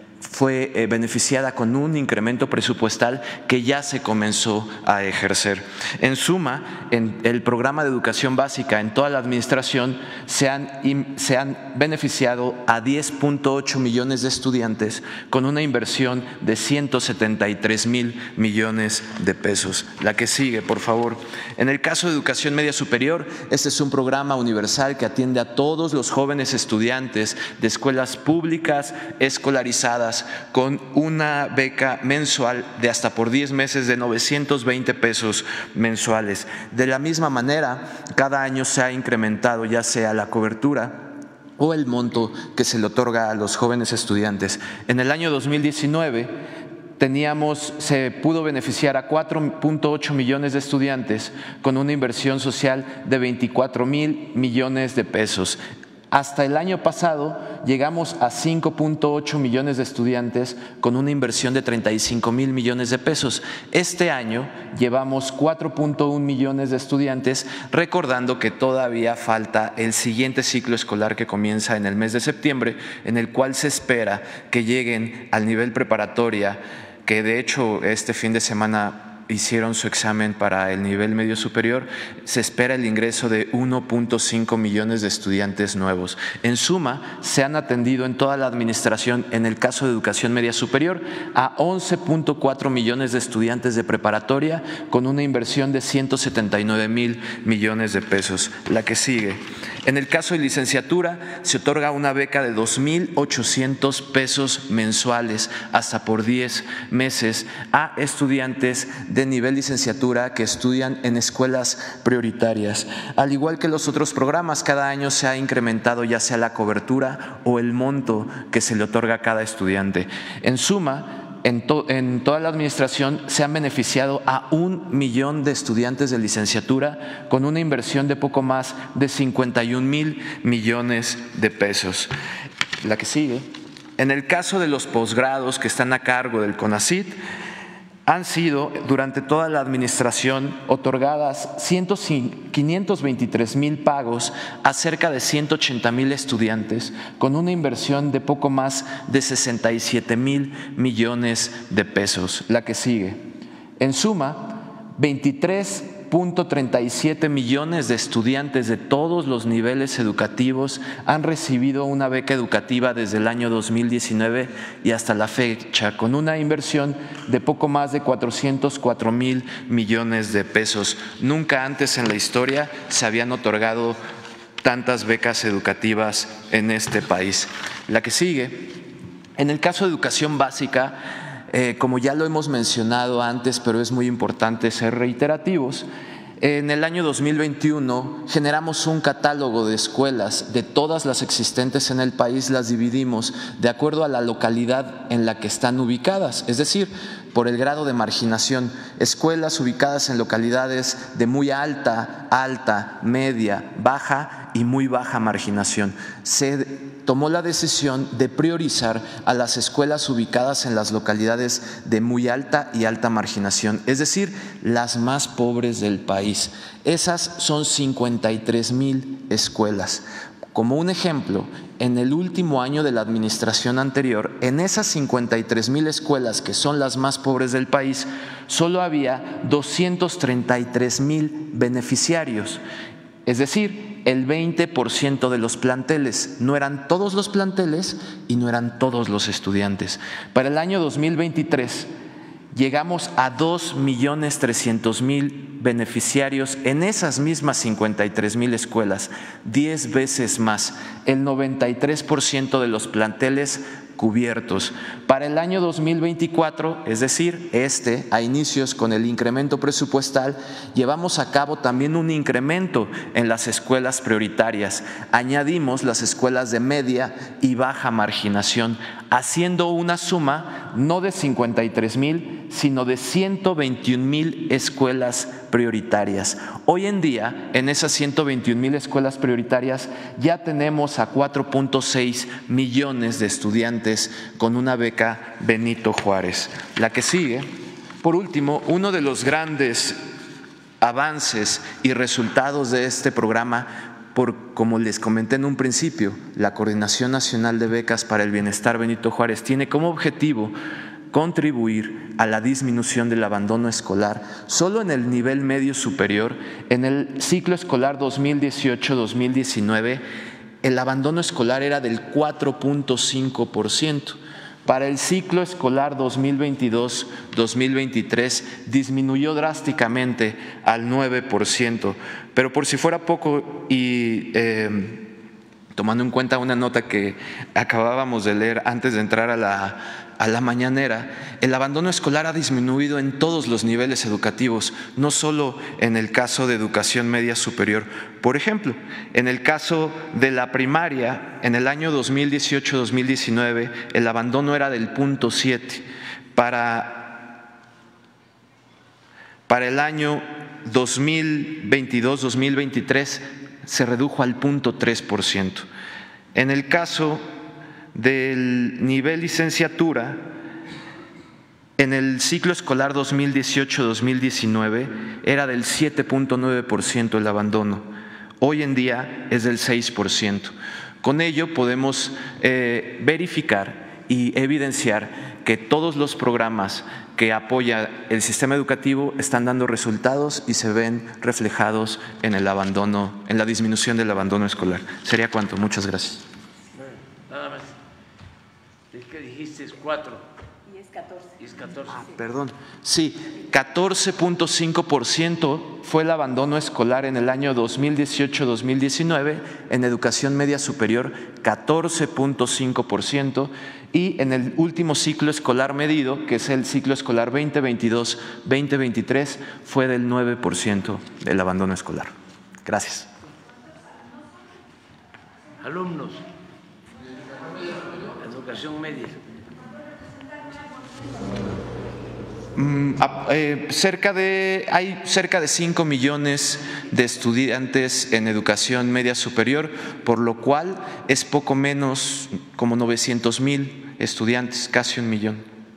fue eh, beneficiada con un incremento presupuestal que ya se comenzó a ejercer. En suma, en el programa de educación básica en toda la administración se han, se han beneficiado a diez punto ocho millones de estudiantes con una inversión de ciento setenta y tres mil millones de pesos. La que sigue, por favor. En el caso de educación media superior, este es un programa universal que atiende a todos los jóvenes estudiantes de escuelas públicas escolarizadas con una beca mensual de hasta por diez meses de novecientos veinte pesos mensuales. De la misma manera, cada año se ha incrementado ya sea la cobertura o el monto que se le otorga a los jóvenes estudiantes. En el año dos mil diecinueve teníamos, se pudo beneficiar a cuatro punto ocho millones de estudiantes con una inversión social de veinticuatro mil millones de pesos. Hasta el año pasado llegamos a cinco punto ocho millones de estudiantes con una inversión de treinta y cinco mil millones de pesos. Este año llevamos cuatro punto uno millones de estudiantes, recordando que todavía falta el siguiente ciclo escolar que comienza en el mes de septiembre, en el cual se espera que lleguen al nivel preparatoria, que de hecho este fin de semana hicieron su examen para el nivel medio superior. Se espera el ingreso de uno punto cinco millones de estudiantes nuevos. En suma, se han atendido en toda la administración, en el caso de educación media superior, a once punto cuatro millones de estudiantes de preparatoria con una inversión de ciento setenta y nueve mil millones de pesos. La que sigue. En el caso de licenciatura, se otorga una beca de dos mil ochocientos pesos mensuales hasta por diez meses a estudiantes de nivel licenciatura que estudian en escuelas prioritarias. Al igual que los otros programas, cada año se ha incrementado ya sea la cobertura o el monto que se le otorga a cada estudiante. En suma, En, to, en toda la administración se han beneficiado a un millón de estudiantes de licenciatura con una inversión de poco más de cincuenta y un mil millones de pesos. La que sigue. En el caso de los posgrados que están a cargo del CONACYT, han sido durante toda la administración otorgadas quinientos veintitrés mil pagos a cerca de ciento ochenta mil estudiantes con una inversión de poco más de sesenta y siete mil millones de pesos. La que sigue. En suma, veintitrés punto treinta y siete millones de estudiantes de todos los niveles educativos han recibido una beca educativa desde el año dos mil diecinueve y hasta la fecha, con una inversión de poco más de cuatrocientos cuatro mil millones de pesos. Nunca antes en la historia se habían otorgado tantas becas educativas en este país. La que sigue. En el caso de educación básica, Eh, como ya lo hemos mencionado antes, pero es muy importante ser reiterativos, en el año dos mil veintiuno generamos un catálogo de escuelas de todas las existentes en el país, las dividimos de acuerdo a la localidad en la que están ubicadas, es decir, por el grado de marginación. Escuelas ubicadas en localidades de muy alta, alta, media, baja y muy baja marginación. Se tomó la decisión de priorizar a las escuelas ubicadas en las localidades de muy alta y alta marginación, es decir, las más pobres del país. Esas son cincuenta y tres mil escuelas. Como un ejemplo, en el último año de la administración anterior, en esas cincuenta y tres mil escuelas que son las más pobres del país, solo había doscientos treinta y tres mil beneficiarios, es decir, el veinte por ciento de los planteles. No eran todos los planteles y no eran todos los estudiantes. Para el año dos mil veintitrés llegamos a dos millones trescientos mil beneficiarios en esas mismas cincuenta y tres mil escuelas, diez veces más, el noventa y tres por ciento de los planteles cubiertos. Para el año dos mil veinticuatro, es decir, este, a inicios con el incremento presupuestal, llevamos a cabo también un incremento en las escuelas prioritarias. Añadimos las escuelas de media y baja marginación, haciendo una suma no de cincuenta y tres mil, sino de ciento veintiún mil escuelas prioritarias. Hoy en día, en esas ciento veintiún mil escuelas prioritarias, ya tenemos a cuatro punto seis millones de estudiantes con una beca Benito Juárez. La que sigue, por último, uno de los grandes avances y resultados de este programa, por, como les comenté en un principio, la Coordinación Nacional de Becas para el Bienestar Benito Juárez tiene como objetivo contribuir a la disminución del abandono escolar. Solo en el nivel medio superior, en el ciclo escolar dos mil dieciocho dos mil diecinueve, el abandono escolar era del cuatro punto cinco por ciento. Para el ciclo escolar dos mil veintidós dos mil veintitrés disminuyó drásticamente al nueve por ciento. Pero por si fuera poco y eh, tomando en cuenta una nota que acabábamos de leer antes de entrar a la, a la mañanera, el abandono escolar ha disminuido en todos los niveles educativos, no solo en el caso de educación media superior. Por ejemplo, en el caso de la primaria, en el año dos mil dieciocho dos mil diecinueve, el abandono era del punto siete. Para, para el año dos mil veintidós dos mil veintitrés, se redujo al punto tres por ciento. En el caso del nivel licenciatura, en el ciclo escolar dos mil dieciocho dos mil diecinueve era del siete punto nueve por ciento el abandono. Hoy en día es del seis por ciento. Con ello podemos eh, verificar y evidenciar que todos los programas que apoya el sistema educativo están dando resultados y se ven reflejados en el abandono, en la disminución del abandono escolar. Sería cuanto. Muchas gracias. Nada más. Es que dijiste cuatro. Y es catorce. Y es catorce. Ah, perdón. Sí, catorce punto cinco por ciento fue el abandono escolar en el año dos mil dieciocho dos mil diecinueve, en educación media superior catorce punto cinco por ciento y en el último ciclo escolar medido, que es el ciclo escolar veinte veintidós veinte veintitrés, fue del nueve por ciento del abandono escolar. Gracias. Alumnos, educación media. Mm, eh, cerca de, hay cerca de cinco millones de estudiantes en educación media superior, por lo cual es poco menos como novecientos mil estudiantes, casi un millón.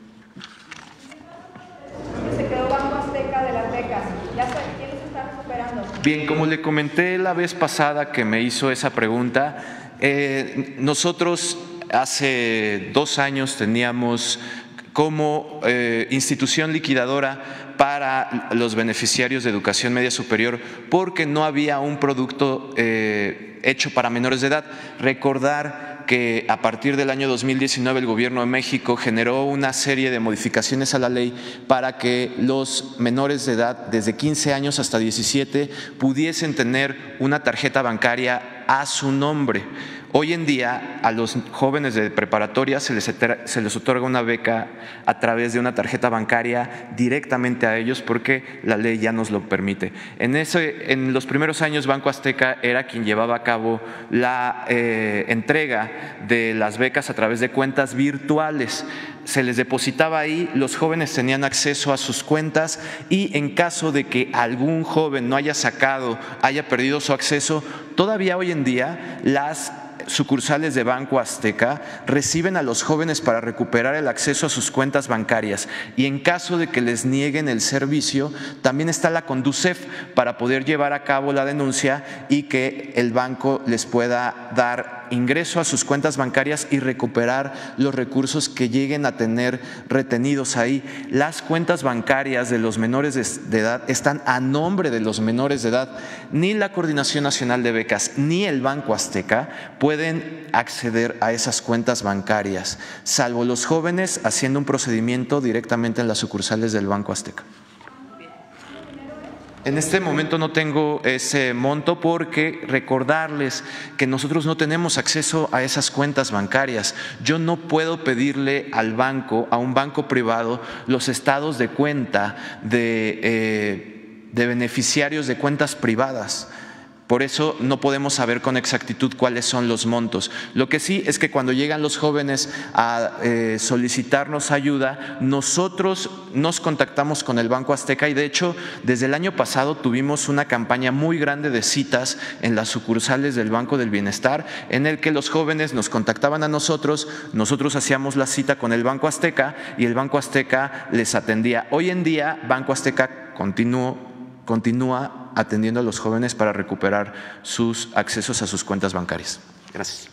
Se quedó Banco Azteca de las becas. ¿Ya saben quién los está recuperando? Bien, como le comenté la vez pasada que me hizo esa pregunta, eh, nosotros hace dos años teníamos como eh, institución liquidadora para los beneficiarios de educación media superior, porque no había un producto eh, hecho para menores de edad. Recordar que a partir del año dos mil diecinueve el Gobierno de México generó una serie de modificaciones a la ley para que los menores de edad, desde quince años hasta diecisiete, pudiesen tener una tarjeta bancaria a su nombre. Hoy en día a los jóvenes de preparatoria se les, se les otorga una beca a través de una tarjeta bancaria directamente a ellos, porque la ley ya nos lo permite. En, ese, en los primeros años Banco Azteca era quien llevaba a cabo la eh, entrega de las becas a través de cuentas virtuales. Se les depositaba ahí, los jóvenes tenían acceso a sus cuentas y en caso de que algún joven no haya sacado, haya perdido su acceso, todavía hoy en día las sucursales de Banco Azteca reciben a los jóvenes para recuperar el acceso a sus cuentas bancarias y en caso de que les nieguen el servicio, también está la Conducef para poder llevar a cabo la denuncia y que el banco les pueda dar ingreso a sus cuentas bancarias y recuperar los recursos que lleguen a tener retenidos ahí. Las cuentas bancarias de los menores de edad están a nombre de los menores de edad. Ni la Coordinación Nacional de Becas ni el Banco Azteca pueden acceder a esas cuentas bancarias, salvo los jóvenes haciendo un procedimiento directamente en las sucursales del Banco Azteca. En este momento no tengo ese monto porque recordarles que nosotros no tenemos acceso a esas cuentas bancarias. Yo no puedo pedirle al banco, a un banco privado, los estados de cuenta de, eh, de beneficiarios de cuentas privadas. Por eso no podemos saber con exactitud cuáles son los montos. Lo que sí es que cuando llegan los jóvenes a eh, solicitarnos ayuda, nosotros nos contactamos con el Banco Azteca y de hecho desde el año pasado tuvimos una campaña muy grande de citas en las sucursales del Banco del Bienestar en el que los jóvenes nos contactaban a nosotros, nosotros hacíamos la cita con el Banco Azteca y el Banco Azteca les atendía. Hoy en día Banco Azteca continuó, continúa atendiendo a los jóvenes para recuperar sus accesos a sus cuentas bancarias. Gracias.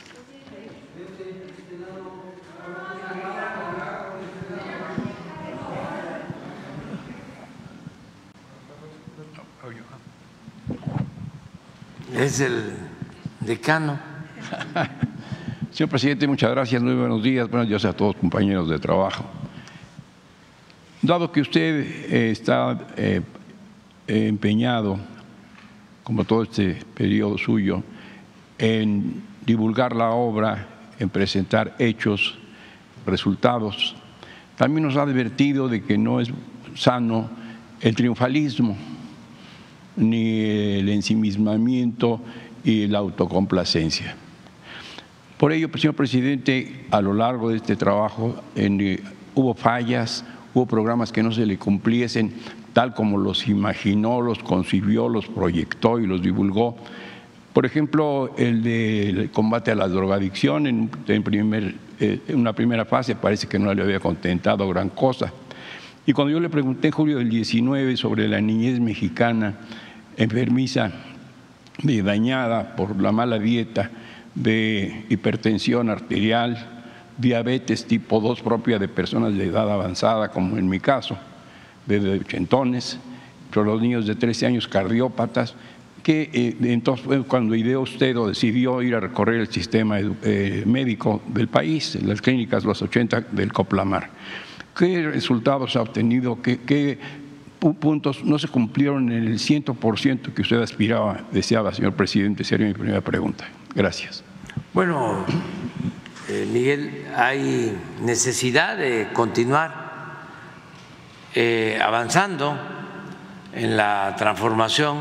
Es el decano. Señor presidente, muchas gracias. Muy buenos días. Buenos días a todos, compañeros de trabajo. Dado que usted eh, está eh, empeñado, como todo este periodo suyo, en divulgar la obra, en presentar hechos, resultados, también nos ha advertido de que no es sano el triunfalismo, ni el ensimismamiento y la autocomplacencia. Por ello, señor presidente, a lo largo de este trabajo en, hubo fallas, hubo programas que no se le cumpliesen tal como los imaginó, los concibió, los proyectó y los divulgó. Por ejemplo, el del combate a la drogadicción, en, en, primer, eh, en una primera fase parece que no le había contentado gran cosa. Y cuando yo le pregunté en julio del diecinueve sobre la niñez mexicana enfermiza y dañada por la mala dieta de hipertensión arterial, diabetes tipo dos propia de personas de edad avanzada, como en mi caso, de ochentones, pero los niños de trece años cardiópatas, que eh, entonces fue cuando ideó usted o decidió ir a recorrer el sistema eh, médico del país, en las clínicas los ochenta del Coplamar. ¿Qué resultados ha obtenido? ¿Qué, qué puntos no se cumplieron en el cien por ciento que usted aspiraba, deseaba, señor presidente? Sería mi primera pregunta. Gracias. Bueno, eh, Miguel, hay necesidad de continuar Eh, avanzando en la transformación,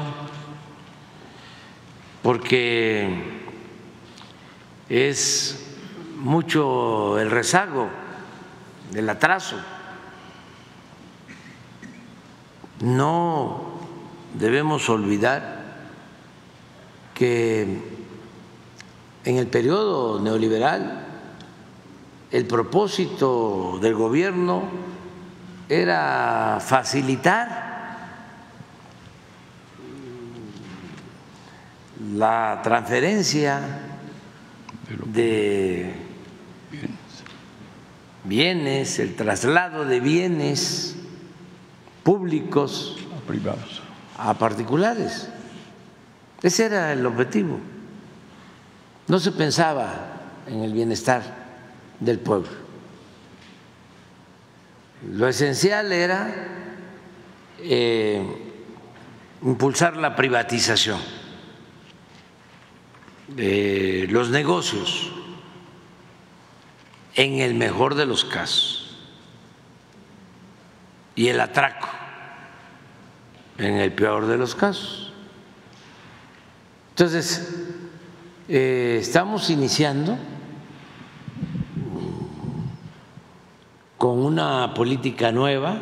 porque es mucho el rezago del atraso. No debemos olvidar que en el periodo neoliberal el propósito del gobierno era facilitar la transferencia de bienes, el traslado de bienes públicos a privados, a particulares. Ese era el objetivo. No se pensaba en el bienestar del pueblo. Lo esencial era eh, impulsar la privatización de los negocios en el mejor de los casos y el atraco en el peor de los casos. Entonces, eh, estamos iniciando con una política nueva,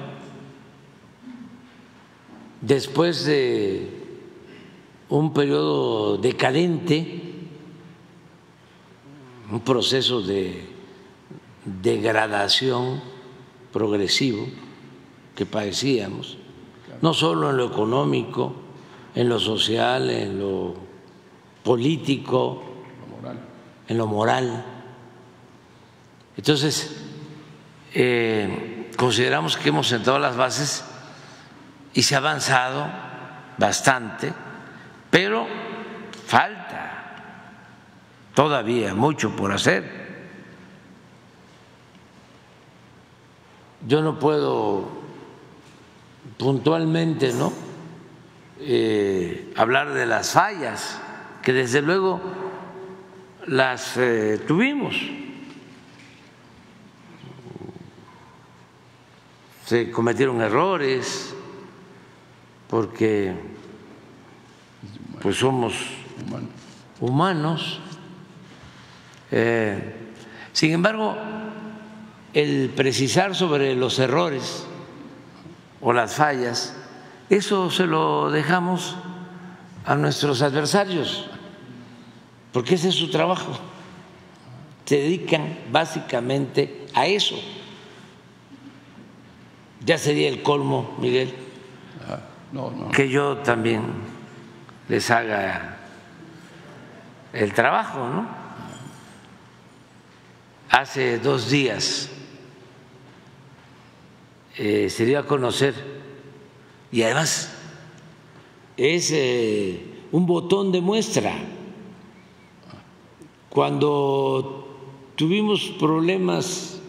después de un periodo decadente un proceso de degradación progresivo que padecíamos, no solo en lo económico, en lo social, en lo político, en lo moral. Entonces, eh, consideramos que hemos sentado las bases y se ha avanzado bastante, pero falta todavía mucho por hacer. Yo no puedo puntualmente, ¿no?, eh, hablar de las fallas, que desde luego las eh, tuvimos. Se cometieron errores porque pues somos humanos. Eh, sin embargo, el precisar sobre los errores o las fallas, eso se lo dejamos a nuestros adversarios, porque ese es su trabajo. Se dedican básicamente a eso. Ya sería el colmo, Miguel, no, no. que yo también les haga el trabajo, ¿no? Hace dos días eh, se dio a conocer, y además es eh, un botón de muestra. Cuando tuvimos problemas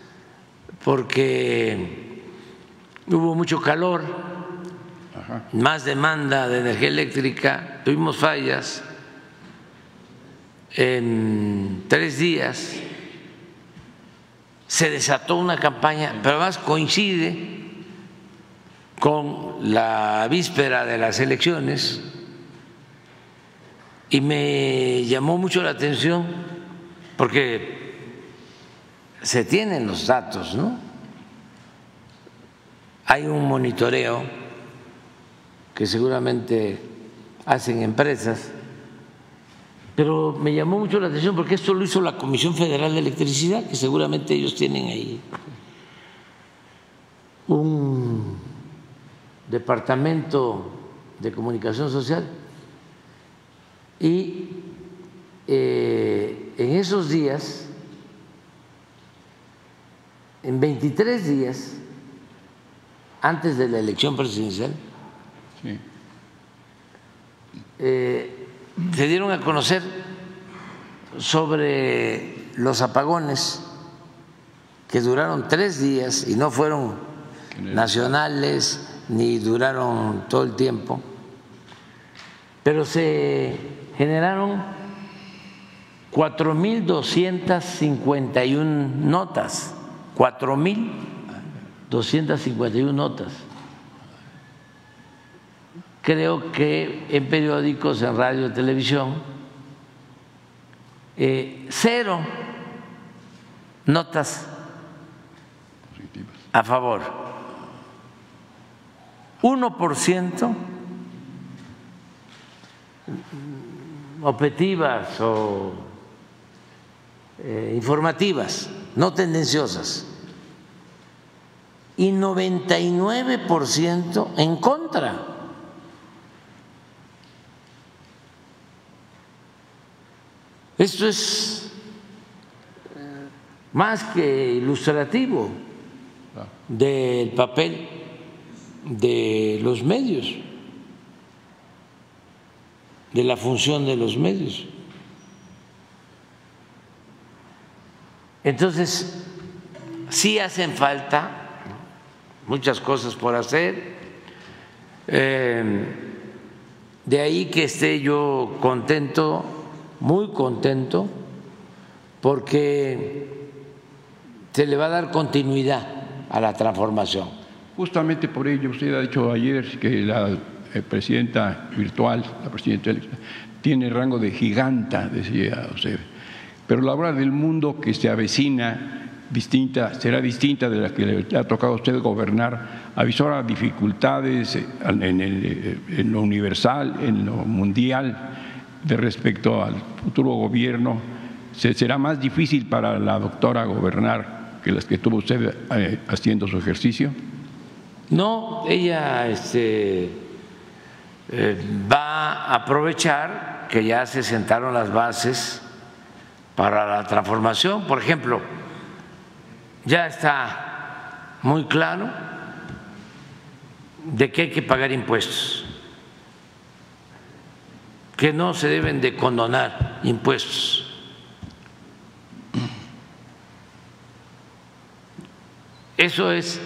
porque hubo mucho calor, Ajá. más demanda de energía eléctrica, tuvimos fallas en tres días, se desató una campaña, pero además coincide con la víspera de las elecciones y me llamó mucho la atención porque se tienen los datos, ¿no? Hay un monitoreo que seguramente hacen empresas, pero me llamó mucho la atención porque esto lo hizo la Comisión Federal de Electricidad, que seguramente ellos tienen ahí un departamento de comunicación social, y eh, en esos días, en veintitrés días antes de la elección presidencial, sí. eh, se dieron a conocer sobre los apagones que duraron tres días y no fueron nacionales ni duraron todo el tiempo, pero se generaron cuatro mil doscientas cincuenta y una notas, cuatro mil doscientas cincuenta y una notas. Creo que en periódicos, en radio, en televisión, eh, cero notas a favor, uno por ciento objetivas o eh, informativas, no tendenciosas, y noventa y nueve por ciento en contra. Esto es más que ilustrativo del papel de los medios, de la función de los medios. Entonces, sí hacen falta muchas cosas por hacer, eh, de ahí que esté yo contento, muy contento, porque se le va a dar continuidad a la transformación. Justamente por ello usted ha dicho ayer que la presidenta virtual, la presidenta electa, tiene rango de giganta, decía usted, pero la hora del mundo que se avecina distinta, será distinta de la que le ha tocado a usted gobernar, avisora dificultades en, el, en lo universal, en lo mundial, de respecto al futuro gobierno, ¿será más difícil para la doctora gobernar que las que tuvo usted eh, haciendo su ejercicio? No, ella este, eh, va a aprovechar que ya se sentaron las bases para la transformación. Por ejemplo, ya está muy claro de que hay que pagar impuestos, que no se deben de condonar impuestos. Eso es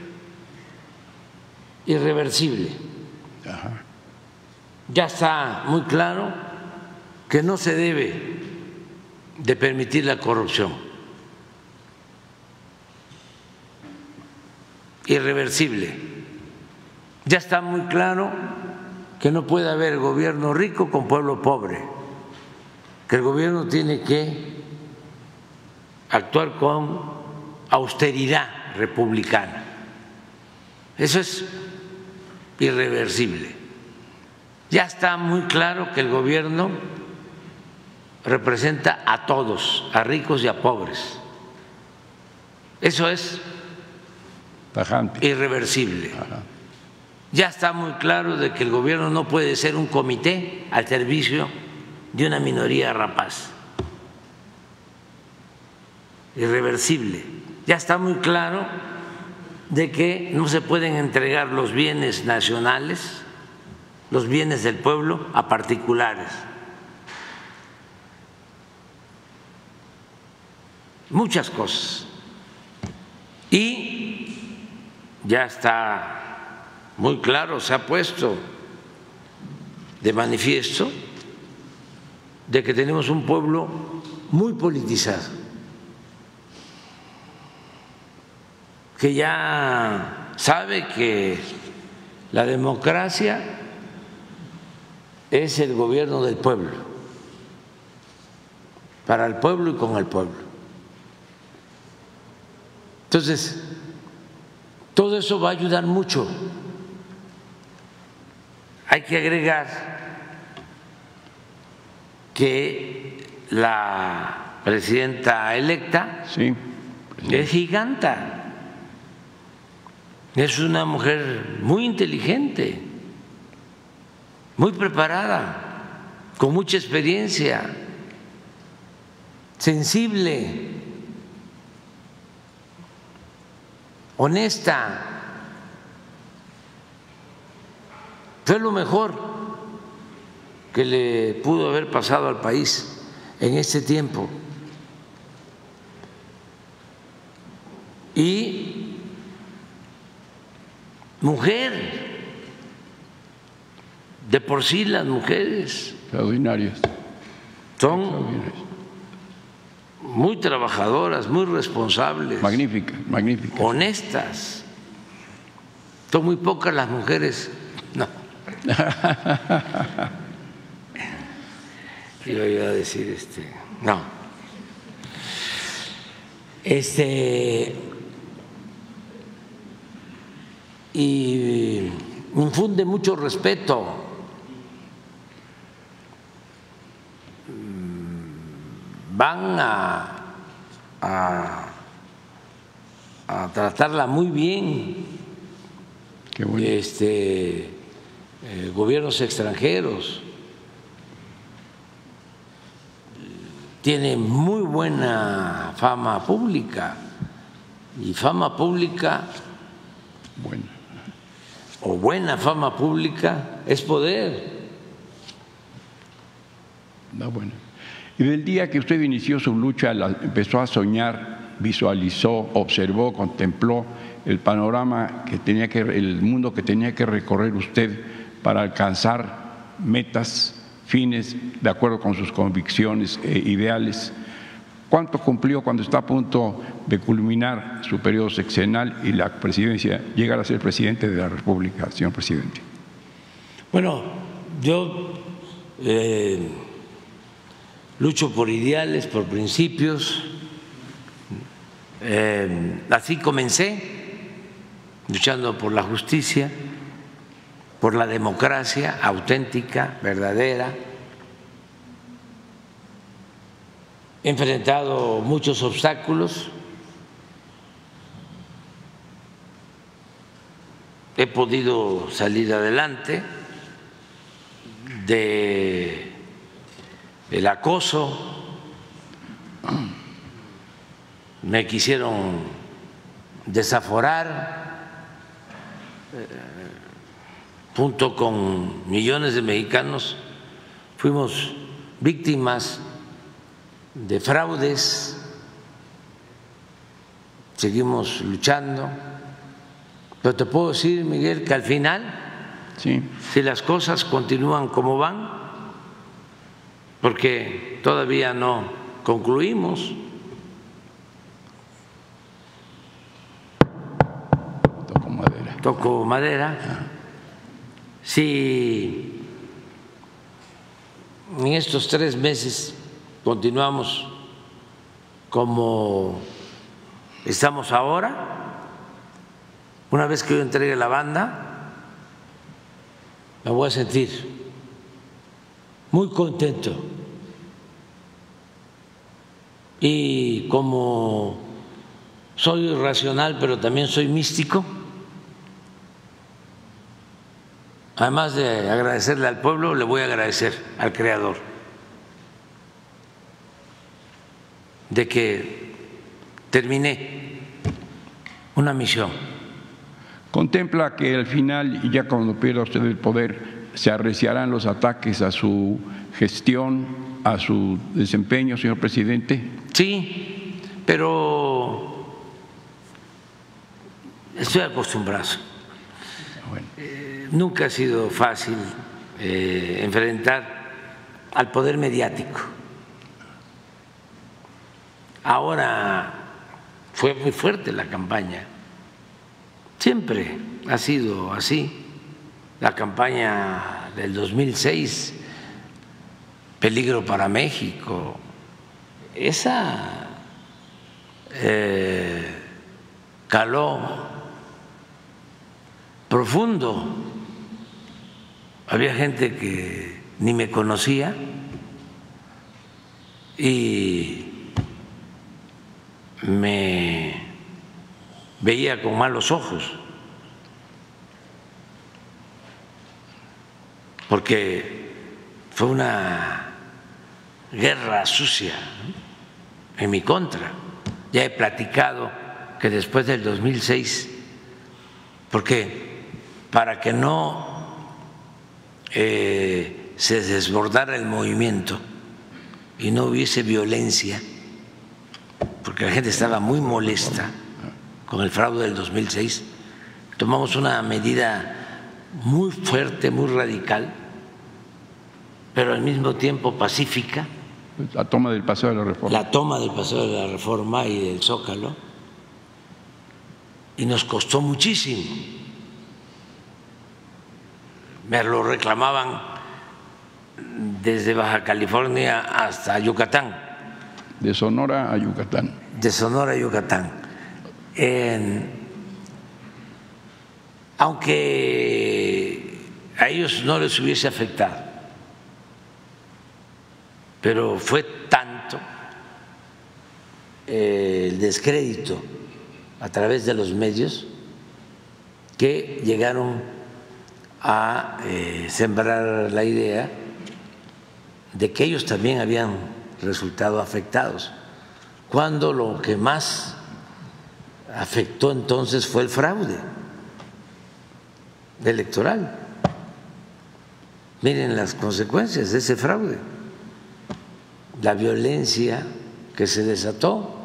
irreversible. Ajá. Ya está muy claro que no se debe de permitir la corrupción. Irreversible. Ya está muy claro que no puede haber gobierno rico con pueblo pobre, que el gobierno tiene que actuar con austeridad republicana. Eso es irreversible. Ya está muy claro que el gobierno representa a todos, a ricos y a pobres. Eso es tajante, irreversible. Ajá. Ya está muy claro de que el gobierno no puede ser un comité al servicio de una minoría rapaz. Irreversible. Ya está muy claro de que no se pueden entregar los bienes nacionales, los bienes del pueblo, a particulares. Muchas cosas. Y ya está muy claro, se ha puesto de manifiesto de que tenemos un pueblo muy politizado, que ya sabe que la democracia es el gobierno del pueblo, para el pueblo y con el pueblo. Entonces, todo eso va a ayudar mucho. Hay que agregar que la presidenta electa sí, es giganta, es una mujer muy inteligente, muy preparada, con mucha experiencia, sensible, honesta. Fue lo mejor que le pudo haber pasado al país en este tiempo. Y mujer, de por sí las mujeres extraordinarias son muy trabajadoras, muy responsables, magníficas, magníficas, honestas. Son muy pocas las mujeres. No. Iba yo a decir este, no. Este y infunde mucho respeto. Van a, a, a tratarla muy bien. Qué bueno. Este, eh, gobiernos extranjeros. Tiene muy buena fama pública, y fama pública, bueno, o buena fama pública es poder. No, bueno. Y del día que usted inició su lucha, la, empezó a soñar, visualizó, observó, contempló el panorama que tenía que, el mundo que tenía que recorrer usted para alcanzar metas, fines, de acuerdo con sus convicciones e ideales. ¿Cuánto cumplió cuando está a punto de culminar su periodo sexenal y la presidencia, llegar a ser presidente de la República, señor presidente? Bueno, yo eh, lucho por ideales, por principios. Eh, así comencé, luchando por la justicia, por la democracia auténtica, verdadera. he enfrentado muchos obstáculos, he podido salir adelante de el acoso, me quisieron desaforar eh, junto con millones de mexicanos, fuimos víctimas de fraudes, seguimos luchando, pero te puedo decir, Miguel, que al final, sí, si las cosas continúan como van, porque todavía no concluimos, toco madera, toco madera, si en estos tres meses continuamos como estamos ahora, una vez que yo entregue la banda, me voy a sentir muy contento. Y como soy racional, pero también soy místico, además de agradecerle al pueblo, le voy a agradecer al Creador de que terminé una misión. ¿Contempla que al final, y ya cuando pierda usted el poder, se arreciarán los ataques a su gestión, a su desempeño, señor presidente? Sí, pero estoy acostumbrado. Bueno. Eh, nunca ha sido fácil eh, enfrentar al poder mediático. Ahora fue muy fuerte la campaña. Siempre ha sido así. La campaña del dos mil seis, peligro para México, esa eh, caló profundo. Había gente que ni me conocía y me veía con malos ojos, porque fue una guerra sucia, ¿no?, en mi contra. Ya he platicado que después del dos mil seis, porque para que no eh, se desbordara el movimiento y no hubiese violencia, porque la gente estaba muy molesta con el fraude del dos mil seis, tomamos una medida muy fuerte, muy radical, pero al mismo tiempo pacífica. La toma del Paseo de la Reforma. La toma del Paseo de la Reforma y del Zócalo, y nos costó muchísimo. Me lo reclamaban desde Baja California hasta Yucatán. De Sonora a Yucatán. De Sonora a Yucatán. En, aunque a ellos no les hubiese afectado, pero fue tanto el descrédito a través de los medios que llegaron a eh, sembrar la idea de que ellos también habían resultado afectados, cuando lo que más afectó entonces fue el fraude electoral. Miren las consecuencias de ese fraude, la violencia que se desató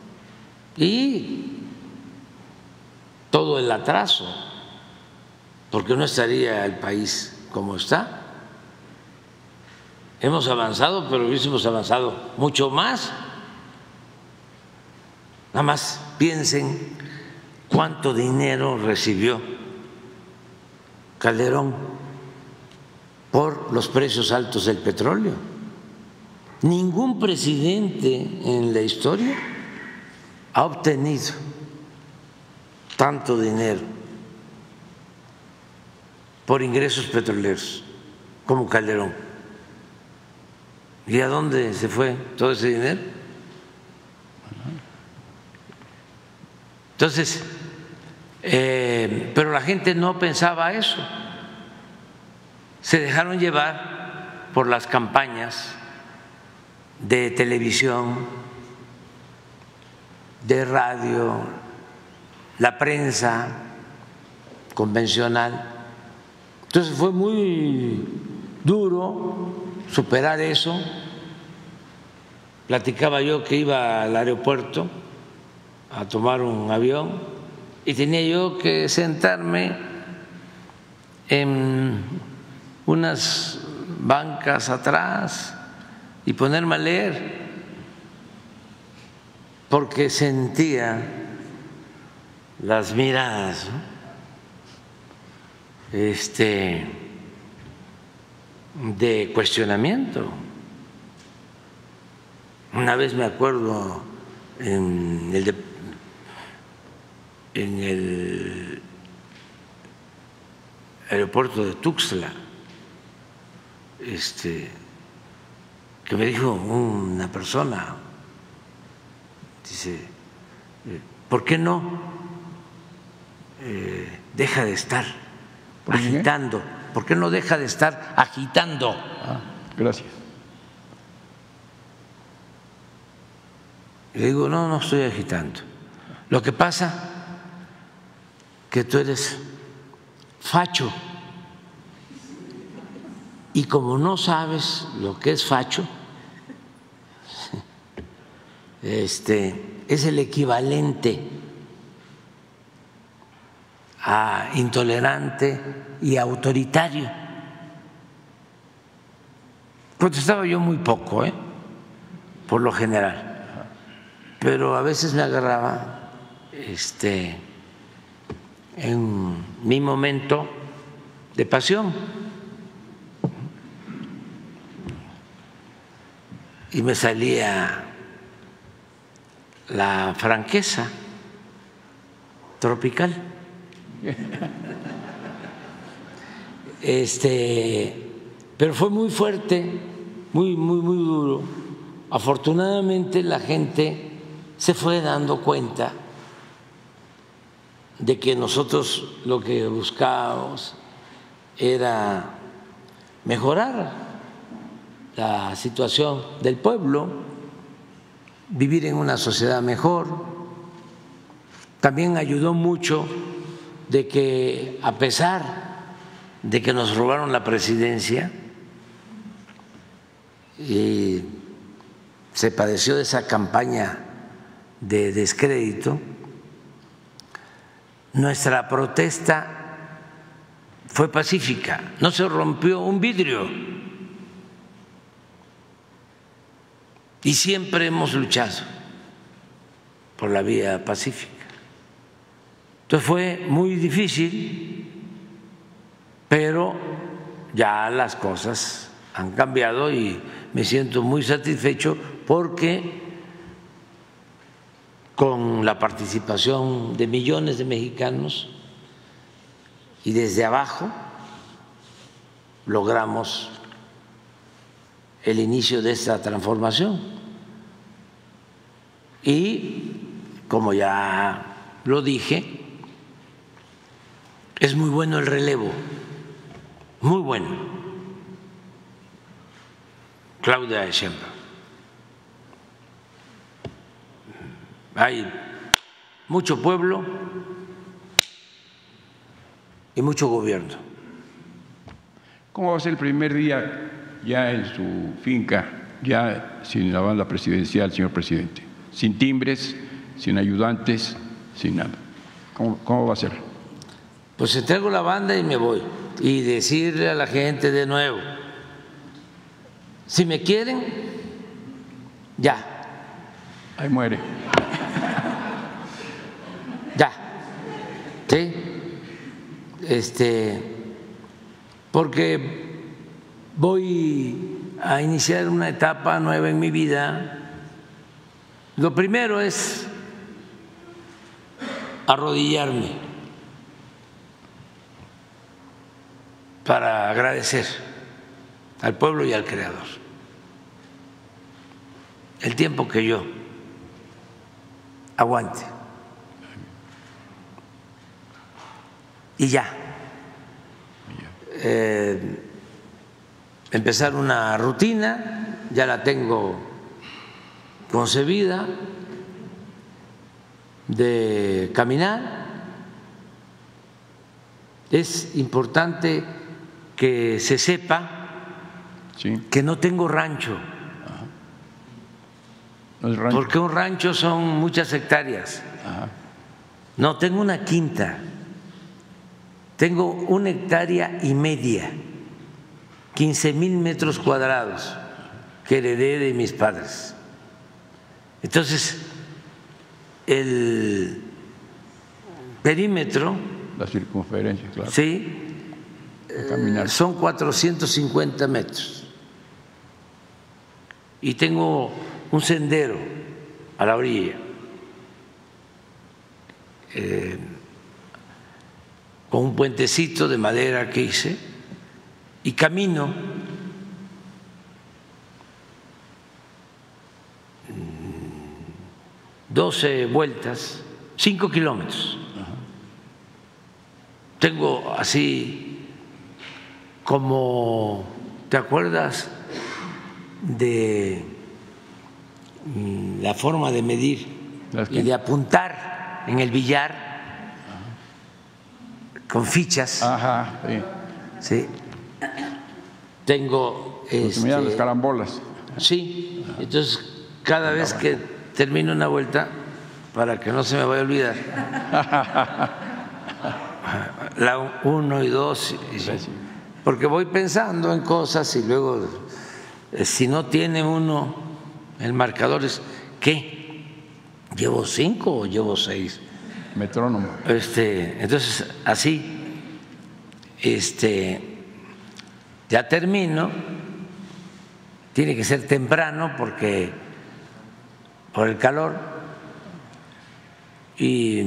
y todo el atraso, porque no estaría el país como está. Hemos avanzado, pero hubiésemos avanzado mucho más. Nada más piensen cuánto dinero recibió Calderón por los precios altos del petróleo. Ningún presidente en la historia ha obtenido tanto dinero por ingresos petroleros como Calderón. ¿Y a dónde se fue todo ese dinero? Entonces, eh, pero la gente no pensaba eso. Se dejaron llevar por las campañas de televisión, de radio, la prensa convencional. Entonces fue muy duro superar eso. Platicaba yo que iba al aeropuerto a tomar un avión y tenía yo que sentarme en unas bancas atrás y ponerme a leer, porque sentía las miradas, ¿no? este, de cuestionamiento. Una vez me acuerdo en el, de, en el aeropuerto de Tuxtla, este, que me dijo una persona, dice, ¿por qué no eh, deja de estar agitando? ¿Por qué no deja de estar agitando? Ah, gracias. Le digo, no, no estoy agitando. Lo que pasa que tú eres facho. Y como no sabes lo que es facho, este, es el equivalente a intolerante y autoritario. Contestaba yo muy poco, ¿eh? Por lo general. Pero a veces me agarraba este, en mi momento de pasión y me salía la franqueza tropical. Este, pero fue muy fuerte, muy, muy, muy duro. Afortunadamente la gente se fue dando cuenta de que nosotros lo que buscábamos era mejorar la situación del pueblo, vivir en una sociedad mejor. También ayudó mucho de que, a pesar de que nos robaron la presidencia y se padeció de esa campaña de descrédito, nuestra protesta fue pacífica, no se rompió un vidrio y siempre hemos luchado por la vía pacífica. Entonces fue muy difícil, pero ya las cosas han cambiado y me siento muy satisfecho porque con la participación de millones de mexicanos y desde abajo logramos el inicio de esta transformación. Y como ya lo dije, es muy bueno el relevo, muy bueno. Claudia Sheinbaum. Hay mucho pueblo y mucho gobierno. ¿Cómo va a ser el primer día ya en su finca, ya sin la banda presidencial, señor presidente? Sin timbres, sin ayudantes, sin nada. ¿Cómo, cómo va a ser? Pues entrego la banda y me voy. Y decirle a la gente de nuevo, si me quieren, ya. Ahí muere. Ya, ¿sí? Este, porque voy a iniciar una etapa nueva en mi vida. Lo primero es arrodillarme para agradecer al pueblo y al Creador el tiempo que yo aguante. y ya. Eh, empezar una rutina, ya la tengo concebida, de caminar. Es importante que se sepa sí. que no tengo rancho, no es rancho, porque un rancho son muchas hectáreas. Ajá. No, tengo una quinta, tengo una hectárea y media, quince mil metros cuadrados que heredé de mis padres. Entonces, el perímetro, la circunferencia, claro. Sí, eh, son cuatrocientos cincuenta metros. Y tengo un sendero a la orilla, eh, con un puentecito de madera que hice, y camino doce vueltas, cinco kilómetros. Tengo así como, ¿te acuerdas de la forma de medir y de apuntar en el billar? Ajá. Con fichas. Ajá, sí. Sí. Tengo. Este, me llaman las carambolas. Sí, entonces cada vez que termino una vuelta, para que no se me vaya a olvidar. La uno y dos, porque voy pensando en cosas y luego si no tiene uno el marcador es ¿qué? ¿Llevo cinco o llevo seis? Metrónomo. Este, entonces así, este, ya termino, tiene que ser temprano porque por el calor y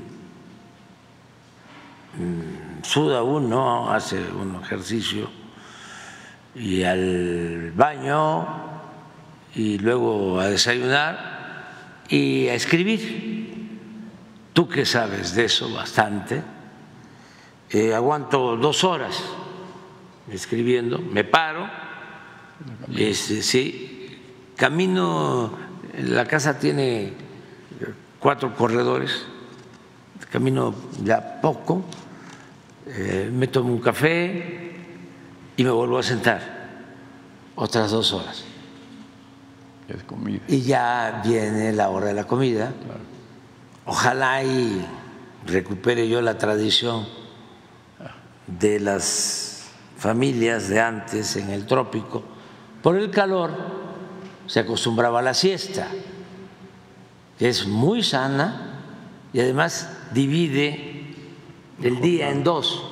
suda uno, hace un ejercicio y al baño y luego a desayunar y a escribir. Tú que sabes de eso bastante, eh, aguanto dos horas escribiendo, me paro, este, sí, camino, la casa tiene cuatro corredores, camino ya poco. Eh, me tomo un café y me vuelvo a sentar otras dos horas. Es comida. Y ya viene la hora de la comida. Claro. Ojalá y recupere yo la tradición de las familias de antes en el trópico. Por el calor se acostumbraba a la siesta, que es muy sana y además divide el día en dos.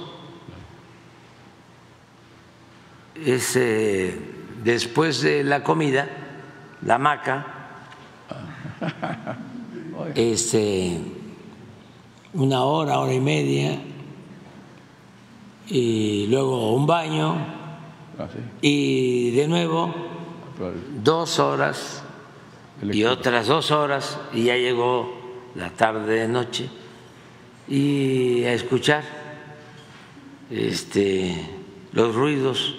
Es eh, después de la comida, la hamaca, este, una hora, hora y media, y luego un baño, y de nuevo dos horas y otras dos horas, y ya llegó la tarde, noche, y a escuchar este, los ruidos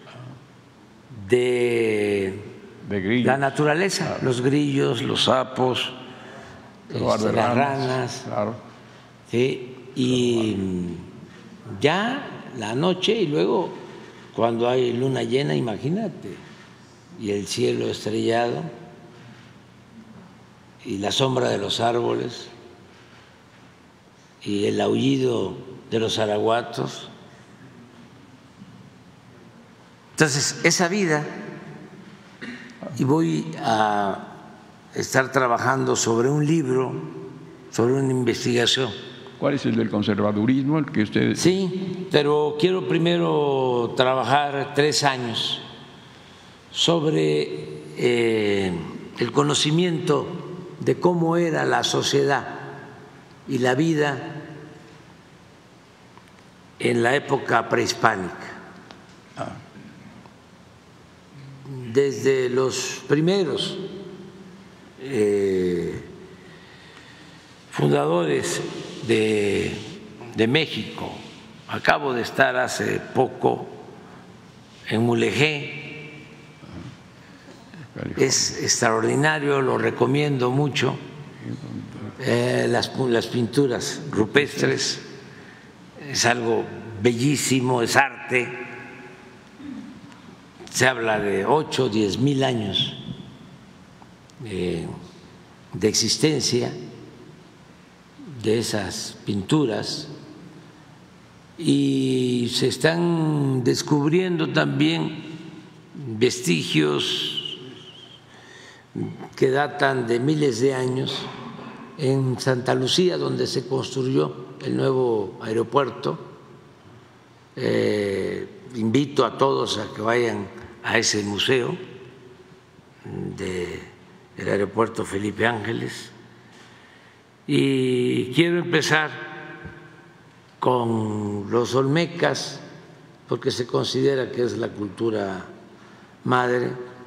de, de la naturaleza, claro. Los grillos, los sapos, este, las ranas, claro. ¿Sí? Y ya la noche y luego cuando hay luna llena, imagínate, y el cielo estrellado y la sombra de los árboles y el aullido de los araguatos. Entonces, esa vida, y voy a estar trabajando sobre un libro, sobre una investigación. ¿Cuál es el del conservadurismo? El que usted... Sí, pero quiero primero trabajar tres años sobre eh, el conocimiento de cómo era la sociedad y la vida en la época prehispánica. Ah. Desde los primeros eh, fundadores de, de México, Acabo de estar hace poco en Mulegé, es extraordinario, lo recomiendo mucho, eh, las, las pinturas rupestres, es algo bellísimo, es arte, se habla de ocho, diez mil años eh, de existencia de esas pinturas, y se están descubriendo también vestigios que datan de miles de años en Santa Lucía, donde se construyó el nuevo aeropuerto. Eh, invito a todos a que vayan a ese museo del aeropuerto Felipe Ángeles, y quiero empezar con los olmecas, porque se considera que es la cultura madre,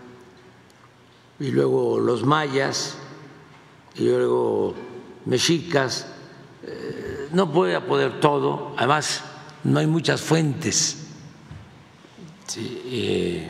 y luego los mayas, y luego mexicas. Eh, no voy a poder todo, además no hay muchas fuentes sí, eh,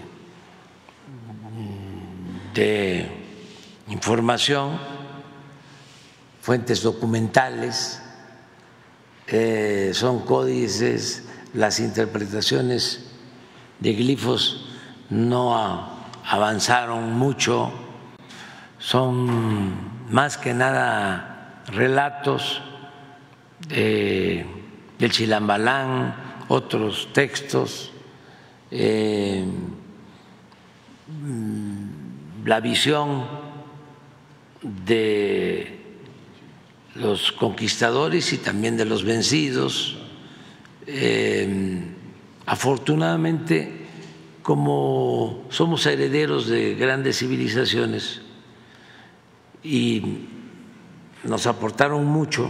de información, fuentes documentales. Eh, son códices, las interpretaciones de glifos no a, avanzaron mucho, son más que nada relatos eh, del Chilambalán, otros textos, eh, la visión de los conquistadores y también de los vencidos. Eh, afortunadamente, como somos herederos de grandes civilizaciones y nos aportaron mucho,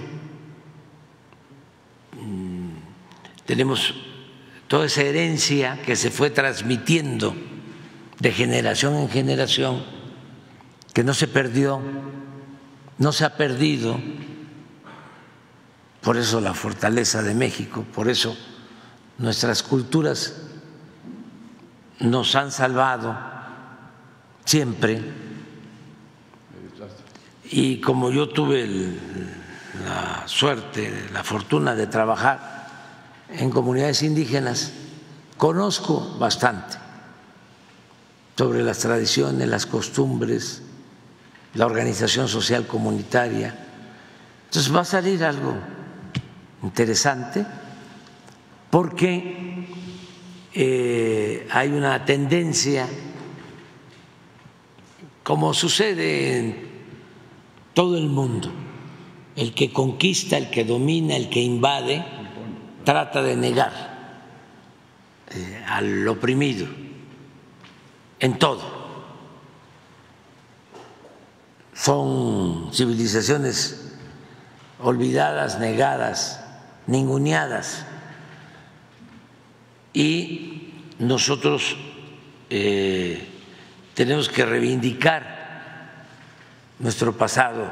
tenemos toda esa herencia que se fue transmitiendo de generación en generación, que no se perdió, no se ha perdido. Por eso la fortaleza de México, por eso nuestras culturas nos han salvado siempre. Y como yo tuve el, la suerte, la fortuna de trabajar en comunidades indígenas, conozco bastante sobre las tradiciones, las costumbres, la organización social comunitaria. Entonces va a salir algo interesante, porque eh, hay una tendencia, como sucede en todo el mundo, el que conquista, el que domina, el que invade, trata de negar eh, al oprimido en todo. Son civilizaciones olvidadas, negadas, ninguneadas, y nosotros eh, tenemos que reivindicar nuestro pasado,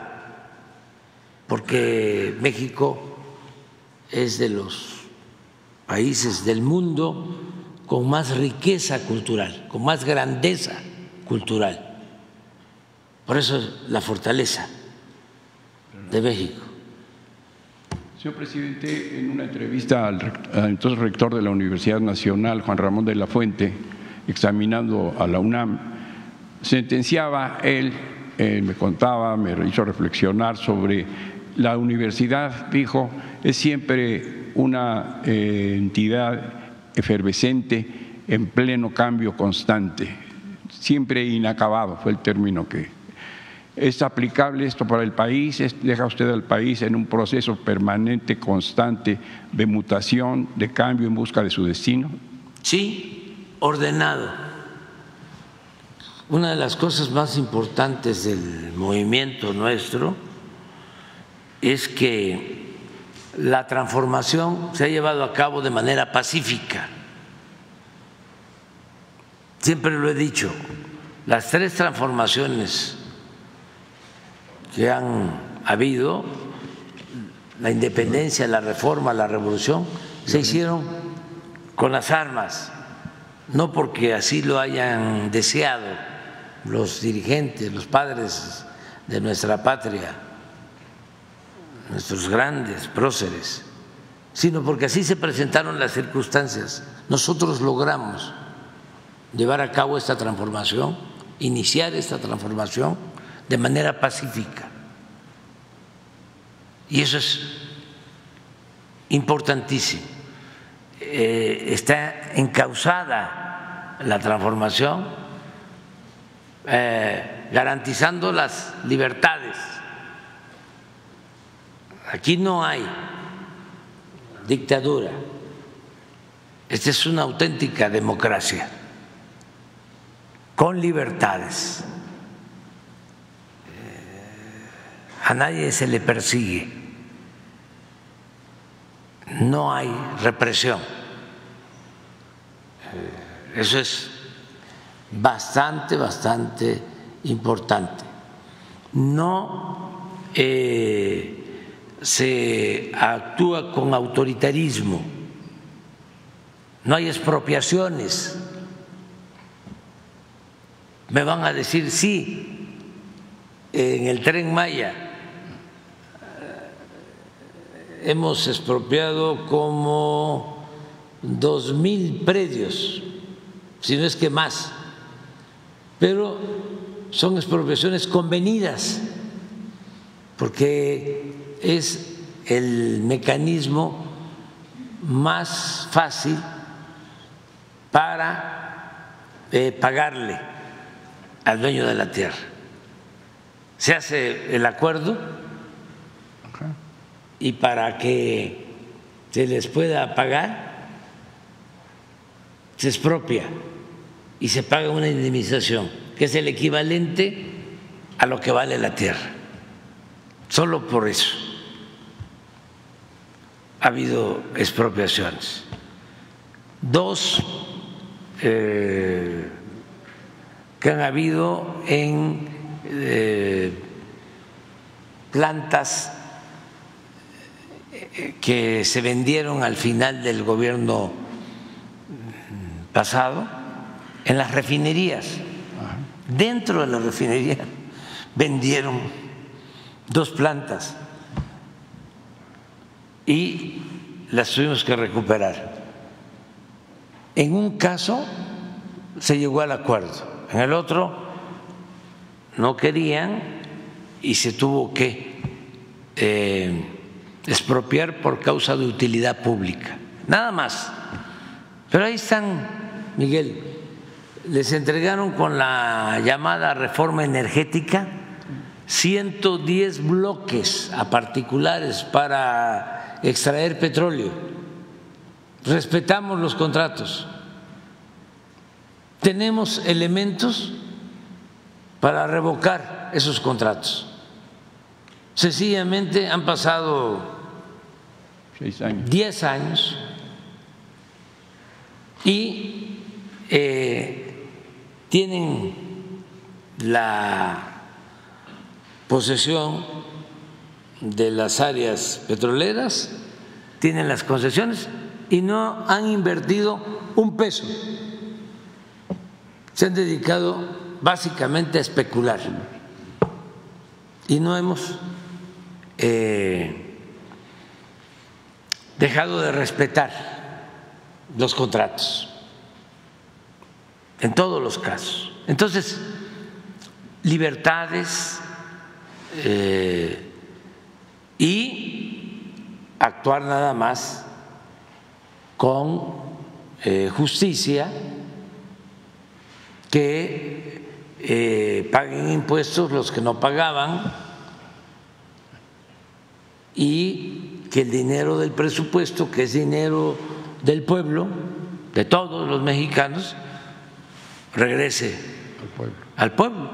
porque México es de los países del mundo con más riqueza cultural, con más grandeza cultural. Por eso es la fortaleza de México. Señor presidente, en una entrevista al, al entonces rector de la Universidad Nacional, Juan Ramón de la Fuente, examinando a la UNAM, sentenciaba él, eh, me contaba, me hizo reflexionar sobre la universidad, dijo, es siempre una eh, entidad efervescente en pleno cambio constante, siempre inacabado fue el término que… ¿Es aplicable esto para el país? ¿Deja usted al país en un proceso permanente, constante de mutación, de cambio en busca de su destino? Sí, ordenado. Una de las cosas más importantes del movimiento nuestro es que la transformación se ha llevado a cabo de manera pacífica. Siempre lo he dicho, las tres transformaciones que han habido, la independencia, la reforma, la revolución, se hicieron con las armas, no porque así lo hayan deseado los dirigentes, los padres de nuestra patria, nuestros grandes próceres, sino porque así se presentaron las circunstancias. Nosotros logramos llevar a cabo esta transformación, iniciar esta transformación de manera pacífica. Y eso es importantísimo. Eh, está encauzada la transformación, eh, garantizando las libertades. Aquí no hay dictadura. Esta es una auténtica democracia con libertades. A nadie se le persigue, no hay represión. Eso es bastante, bastante importante. No eh, se actúa con autoritarismo, no hay expropiaciones. Me van a decir, sí, en el Tren Maya hemos expropiado como dos mil predios, si no es que más, pero son expropiaciones convenidas, porque es el mecanismo más fácil para eh, pagarle al dueño de la tierra. Se hace el acuerdo y para que se les pueda pagar se expropia y se paga una indemnización que es el equivalente a lo que vale la tierra. Solo por eso ha habido expropiaciones. Dos eh, que han habido en eh, plantas que se vendieron al final del gobierno pasado en las refinerías. Dentro de la refinería vendieron dos plantas y las tuvimos que recuperar. En un caso se llegó al acuerdo, en el otro no querían y se tuvo que eh, expropiar por causa de utilidad pública, nada más. Pero ahí están, Miguel, les entregaron con la llamada reforma energética ciento diez bloques a particulares para extraer petróleo. Respetamos los contratos, tenemos elementos para revocar esos contratos. Sencillamente han pasado Seis años. diez años y eh, tienen la posesión de las áreas petroleras, tienen las concesiones y no han invertido un peso. Se han dedicado básicamente a especular y no hemos eh, dejado de respetar los contratos en todos los casos. Entonces, libertades eh, y actuar nada más con eh, justicia, que eh, paguen impuestos los que no pagaban y que el dinero del presupuesto, que es dinero del pueblo, de todos los mexicanos, regrese al pueblo. Al pueblo.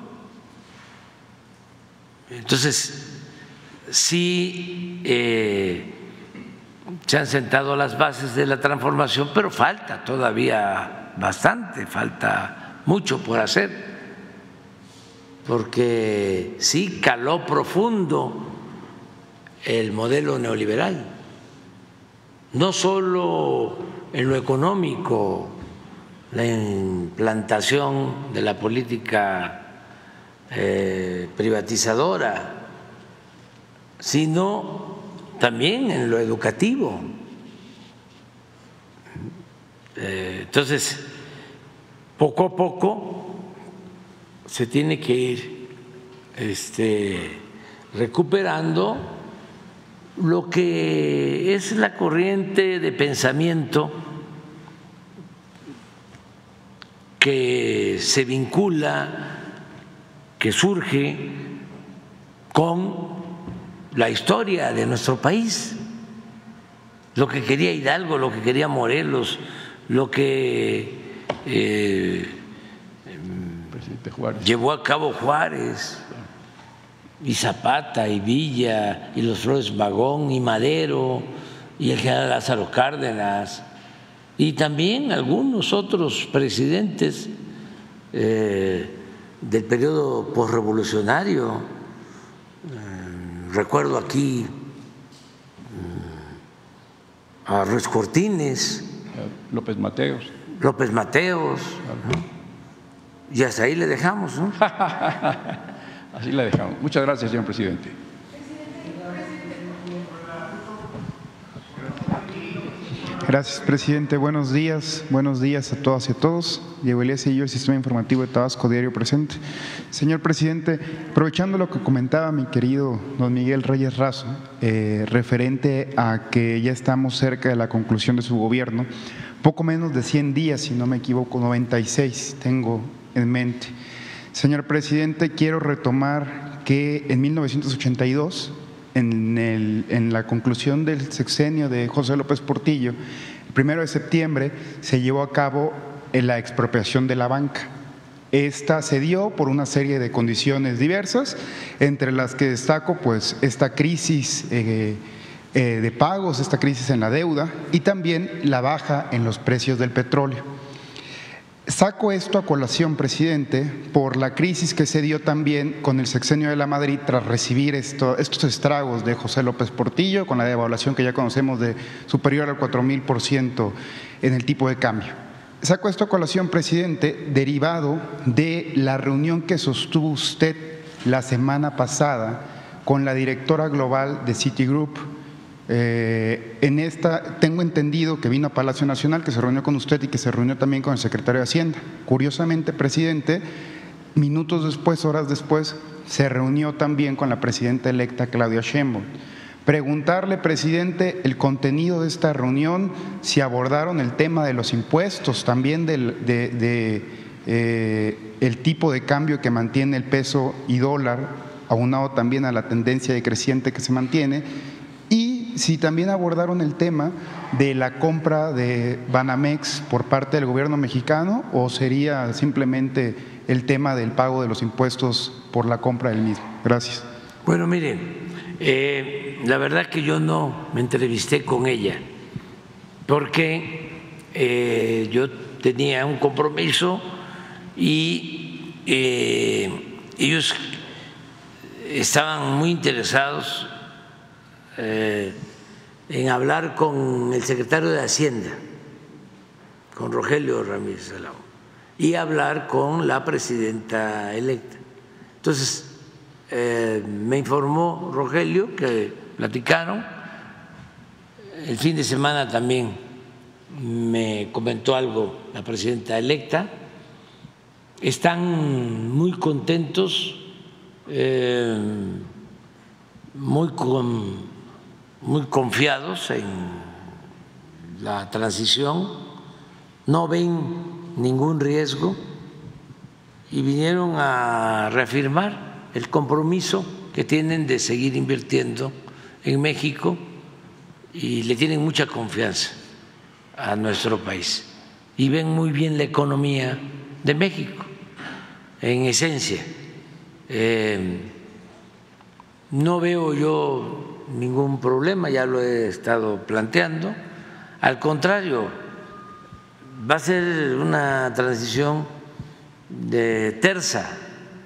Entonces, sí eh, se han sentado las bases de la transformación, pero falta todavía bastante, falta mucho por hacer, porque sí caló profundo el modelo neoliberal, no solo en lo económico, la implantación de la política eh, privatizadora, sino también en lo educativo. Eh, entonces, poco a poco se tiene que ir este, recuperando lo que es la corriente de pensamiento que se vincula, que surge con la historia de nuestro país, lo que quería Hidalgo, lo que quería Morelos, lo que eh, llevó a cabo Juárez, y Zapata, y Villa, y los Flores Magón, y Madero, y el general Lázaro Cárdenas, y también algunos otros presidentes eh, del periodo posrevolucionario. Eh, recuerdo aquí eh, a Ruiz Cortines, López Mateos. López Mateos, ¿no? Y hasta ahí le dejamos, ¿no? Así la dejamos. Muchas gracias, señor presidente. Gracias, presidente. Buenos días. Buenos días a todas y a todos. Diego Elías Cedillo, el Sistema Informativo de Tabasco Diario presente. Señor presidente, aprovechando lo que comentaba mi querido don Miguel Reyes Razo, eh, referente a que ya estamos cerca de la conclusión de su gobierno, poco menos de cien días, si no me equivoco, noventa y seis tengo en mente. Señor presidente, quiero retomar que en mil novecientos ochenta y dos, en, el, en la conclusión del sexenio de José López Portillo, el primero de septiembre se llevó a cabo la expropiación de la banca. Esta se dio por una serie de condiciones diversas, entre las que destaco pues esta crisis eh, eh, de pagos, esta crisis en la deuda y también la baja en los precios del petróleo. Saco esto a colación, presidente, por la crisis que se dio también con el sexenio de la Madrid tras recibir esto, estos estragos de José López Portillo, con la devaluación que ya conocemos de superior al cuatro mil por ciento en el tipo de cambio. Saco esto a colación, presidente, derivado de la reunión que sostuvo usted la semana pasada con la directora global de Citigroup. Eh, en esta tengo entendido que vino a Palacio Nacional, que se reunió con usted y que se reunió también con el secretario de Hacienda. Curiosamente, presidente, minutos después, horas después, se reunió también con la presidenta electa Claudia Sheinbaum. Preguntarle, presidente, el contenido de esta reunión, si abordaron el tema de los impuestos, también del de, de, eh, el tipo de cambio que mantiene el peso y dólar, aunado también a la tendencia decreciente que se mantiene, y si también abordaron el tema de la compra de Banamex por parte del gobierno mexicano, o sería simplemente el tema del pago de los impuestos por la compra del mismo. Gracias. Bueno, miren, eh, la verdad que yo no me entrevisté con ella porque eh, yo tenía un compromiso y eh, ellos estaban muy interesados Eh, en hablar con el secretario de Hacienda, con Rogelio Ramírez Salao, y hablar con la presidenta electa. Entonces, eh, me informó Rogelio que platicaron. El fin de semana también me comentó algo la presidenta electa. Están muy contentos, eh, muy con muy confiados en la transición, no ven ningún riesgo y vinieron a reafirmar el compromiso que tienen de seguir invirtiendo en México y le tienen mucha confianza a nuestro país y ven muy bien la economía de México en esencia. Eh, no veo yo ningún problema, ya lo he estado planteando. Al contrario, va a ser una transición de terza,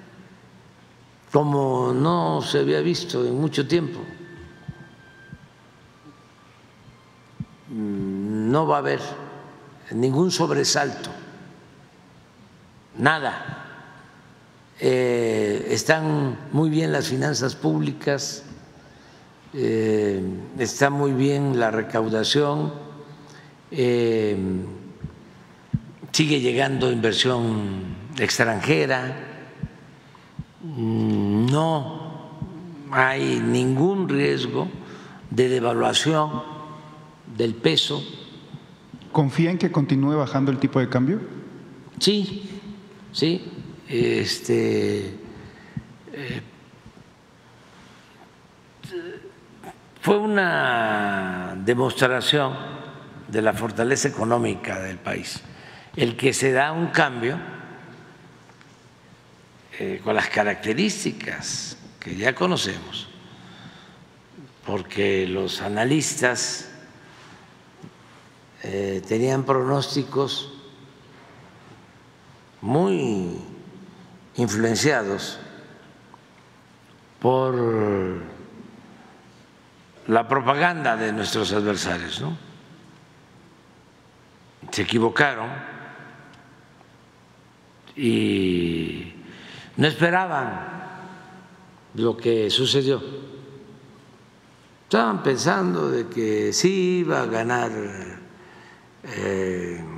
como no se había visto en mucho tiempo. no va a haber ningún sobresalto, nada. Eh, están muy bien las finanzas públicas, eh, está muy bien la recaudación, eh, sigue llegando inversión extranjera, no hay ningún riesgo de devaluación del peso. ¿Confía en que continúe bajando el tipo de cambio? Sí, sí. Este, eh, fue una demostración de la fortaleza económica del país el que se da un cambio eh, con las características que ya conocemos, porque los analistas eh, tenían pronósticos muy influenciados por la propaganda de nuestros adversarios, ¿no? Se equivocaron y no esperaban lo que sucedió. Estaban pensando de que sí iba a ganar eh,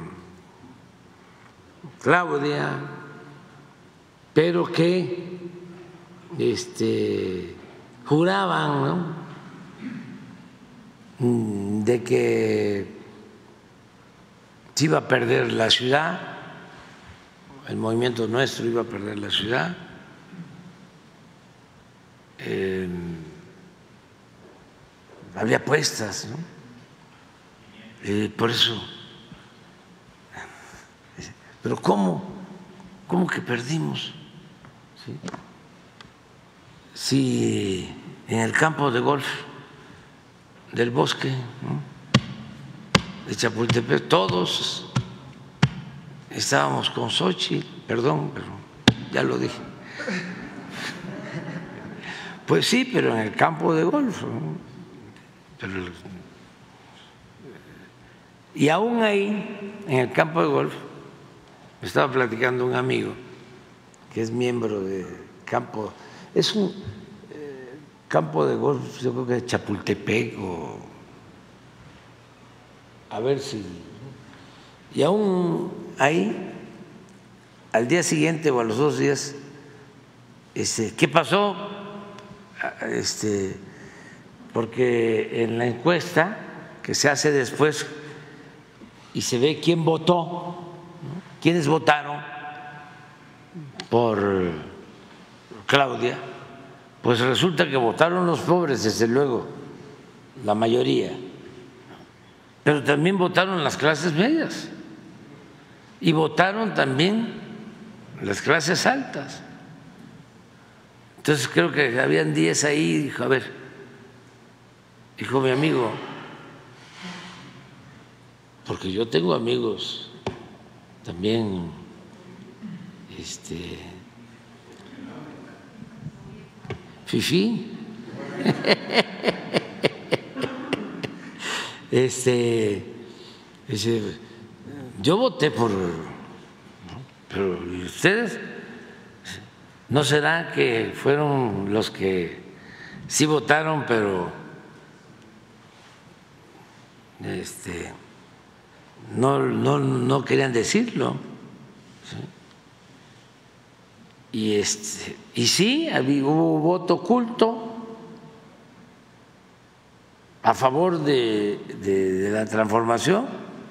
Claudia, pero que este, juraban, ¿no?, de que se iba a perder la ciudad, el movimiento nuestro iba a perder la ciudad. Eh, había apuestas, ¿no? Eh, por eso. Pero ¿cómo? ¿Cómo que perdimos? ¿Sí? Si en el campo de golf del Bosque, ¿no?, de Chapultepec, todos estábamos con Xochitl, perdón, pero ya lo dije. Pues sí, pero en el campo de golf, ¿no? Pero, y aún ahí, en el campo de golf, me estaba platicando un amigo que es miembro de campo, es un eh, campo de golf, yo creo que de Chapultepec o a ver si, y aún ahí, al día siguiente o a los dos días, este, ¿qué pasó? Este, porque en la encuesta que se hace después y se ve quién votó, ¿no?, quiénes votaron por Claudia, pues resulta que votaron los pobres, desde luego, la mayoría, pero también votaron las clases medias y votaron también las clases altas. Entonces creo que habían diez ahí, dijo, a ver, dijo mi amigo, porque yo tengo amigos también, este, fifí, este, dice, yo voté por, pero ¿y ustedes? ¿No será que fueron los que sí votaron, pero este, no, no, no querían decirlo? ¿Sí? Y, este, y sí, había, hubo voto oculto a favor de, de, de la transformación,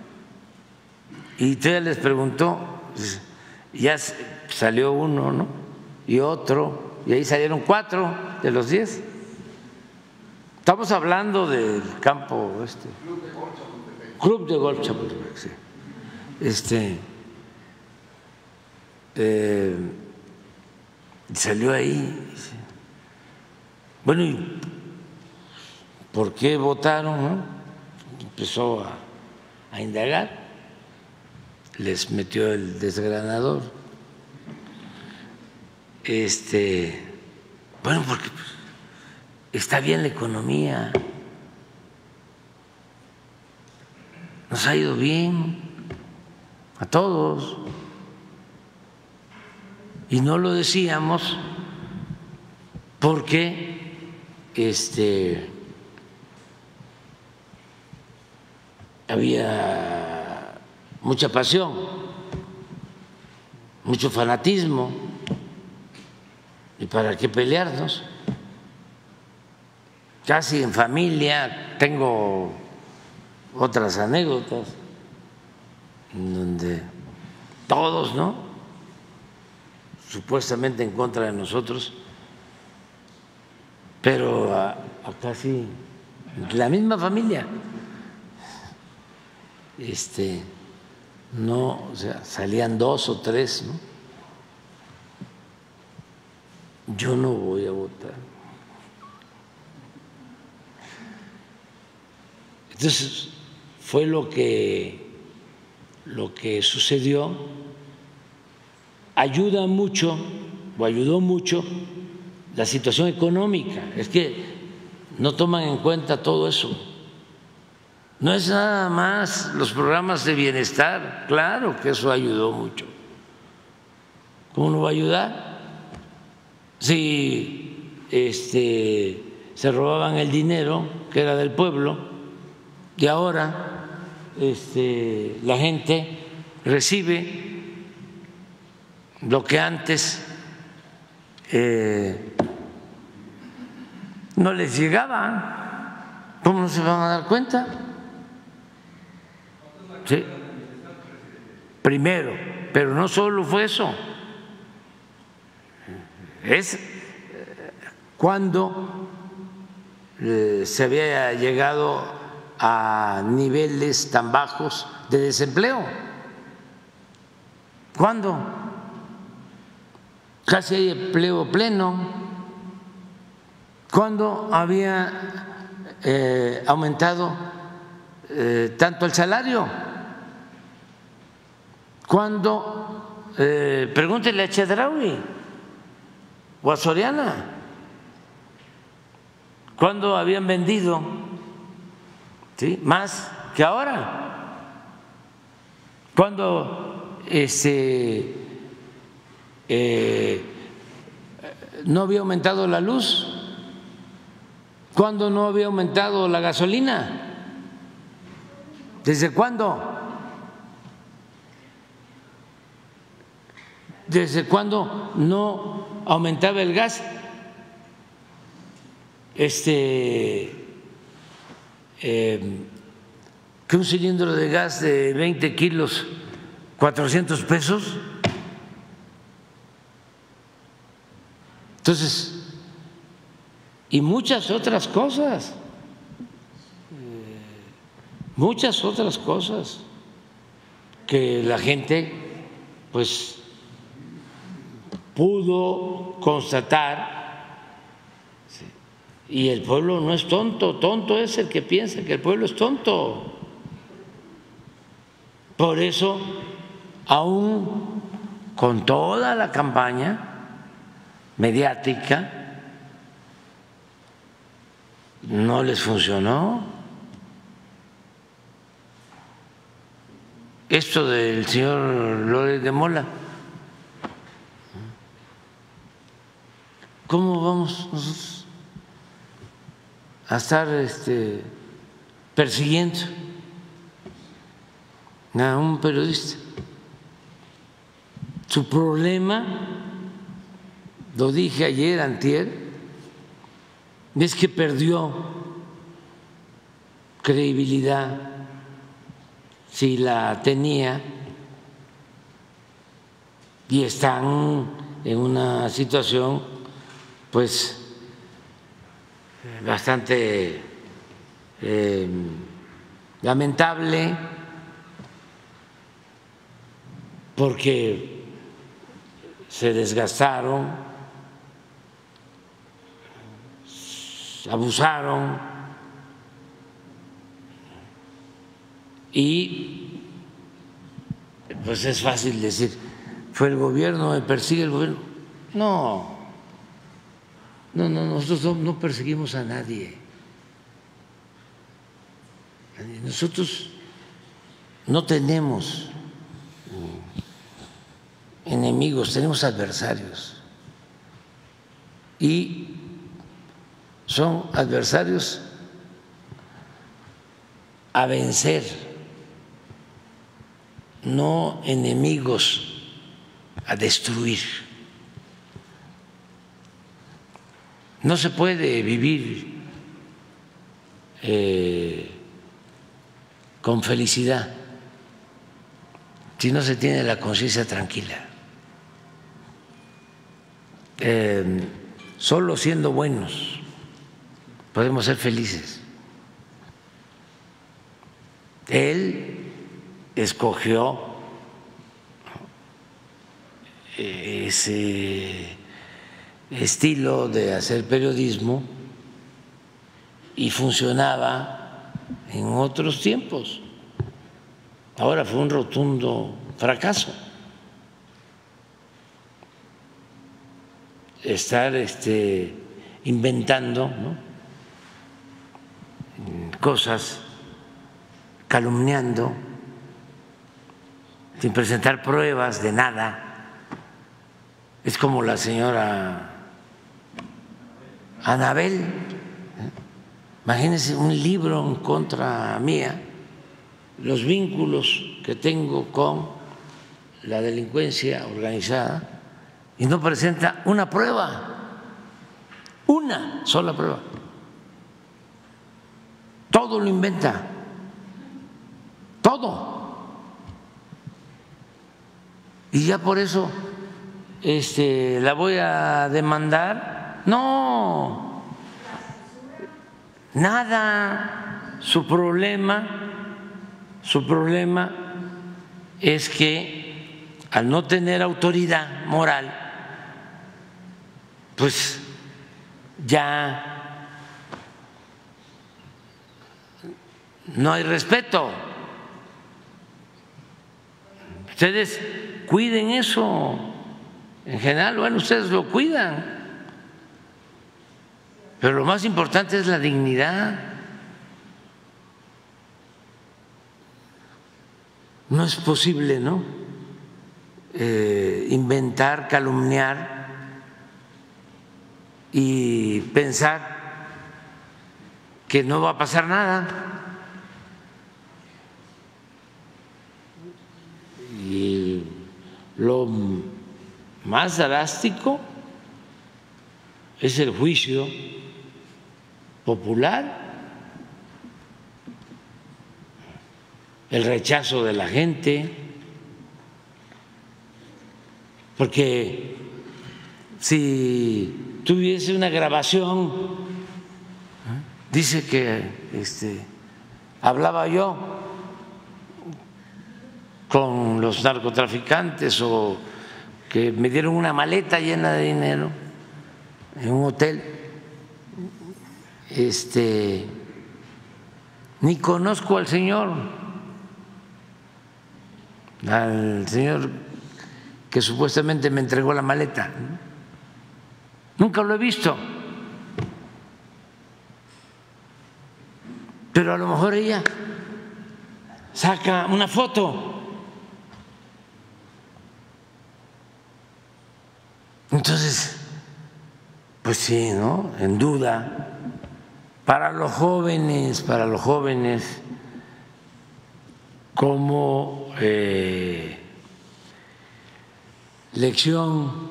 y todavía les preguntó, ya salió uno, ¿no?, y otro, y ahí salieron cuatro de los diez. Estamos hablando del campo este, Club de Golf Chapultepec, sí. Este, eh, salió ahí. Bueno, ¿y por qué votaron, no? Empezó a, a indagar, les metió el desgranador. Este, bueno, porque está bien la economía. nos ha ido bien a todos. Y no lo decíamos porque este, había mucha pasión, mucho fanatismo, y para qué pelearnos. Casi en familia, tengo otras anécdotas en donde todos, ¿no?, supuestamente en contra de nosotros, pero a, a casi la misma familia, este, no, o sea, salían dos o tres, ¿no? Yo no voy a votar. Entonces fue lo que lo que sucedió. Ayuda mucho o ayudó mucho la situación económica. Es que no toman en cuenta todo eso. No es nada más los programas de bienestar. Claro que eso ayudó mucho. ¿Cómo no va a ayudar? Si este, se robaban el dinero que era del pueblo y ahora este, la gente recibe lo que antes eh, no les llegaba. ¿Cómo no se van a dar cuenta? Sí. Primero, pero no solo fue eso. Es cuando eh, se había llegado a niveles tan bajos de desempleo. ¿Cuándo? Casi hay empleo pleno. ¿Cuándo había eh, aumentado eh, tanto el salario? ¿Cuándo? Eh, pregúntele a Chedraui o a Soriana. ¿Cuándo habían vendido, ¿sí?, más que ahora? ¿Cuándo este, eh, no había aumentado la luz? ¿Cuándo no había aumentado la gasolina? ¿Desde cuándo? ¿Desde cuándo no aumentaba el gas? Este, eh, que un cilindro de gas de veinte kilos, cuatrocientos pesos. Entonces, y muchas otras cosas, muchas otras cosas que la gente pues pudo constatar. Y el pueblo no es tonto, tonto es el que piensa que el pueblo es tonto. Por eso, aún con toda la campaña mediática, no les funcionó. Esto del señor Loret de Mola, ¿cómo vamos nosotros a estar este, persiguiendo a un periodista? Su problema, lo dije ayer, antier, es que perdió credibilidad, si la tenía, y están en una situación pues bastante eh, lamentable, porque se desgastaron, abusaron y pues es fácil decir, fue el gobierno, me persigue el gobierno. No, no, no, nosotros no perseguimos a nadie. Nosotros no tenemos enemigos, tenemos adversarios. Y son adversarios a vencer, no enemigos a destruir. No se puede vivir eh, con felicidad si no se tiene la conciencia tranquila. Eh, solo siendo buenos podemos ser felices. Él escogió ese estilo de hacer periodismo y funcionaba en otros tiempos. Ahora fue un rotundo fracaso. Estar este, inventando, ¿no?, cosas, calumniando, sin presentar pruebas de nada. Es como la señora Anabel. Imagínense un libro en contra mía, los vínculos que tengo con la delincuencia organizada, y no presenta una prueba, una sola prueba. Todo lo inventa, todo. Y ya por eso este, la voy a demandar. No, nada. Su problema, su problema es que al no tener autoridad moral, pues ya no hay respeto. Ustedes cuiden eso. En general, bueno, ustedes lo cuidan. Pero lo más importante es la dignidad. No es posible, ¿no?, eh, inventar, calumniar y pensar que no va a pasar nada. Y lo más drástico es el juicio popular, el rechazo de la gente, porque si tuviese una grabación, dice que este, hablaba yo con los narcotraficantes o que me dieron una maleta llena de dinero en un hotel, este, ni conozco al señor, al señor que supuestamente me entregó la maleta, nunca lo he visto, pero a lo mejor ella saca una foto. Entonces, pues sí, ¿no?, en duda. Para los jóvenes, para los jóvenes, como eh, lección,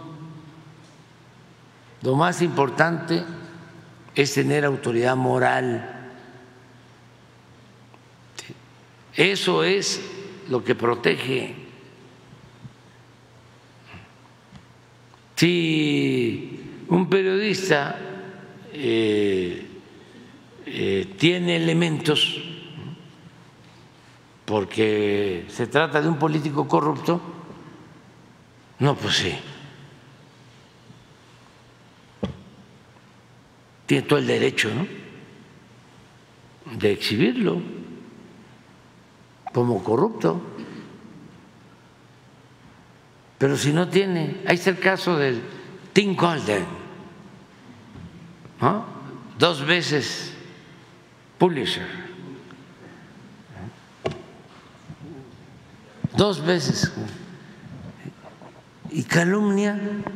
lo más importante es tener autoridad moral. Eso es lo que protege. Si un periodista eh, eh, tiene elementos, porque se trata de un político corrupto, no, pues sí, tiene todo el derecho, ¿no?, de exhibirlo como corrupto. Pero si no tiene, ahí está el caso del Tim Golden, ¿no?, dos veces Pulitzer, dos veces, y calumnia,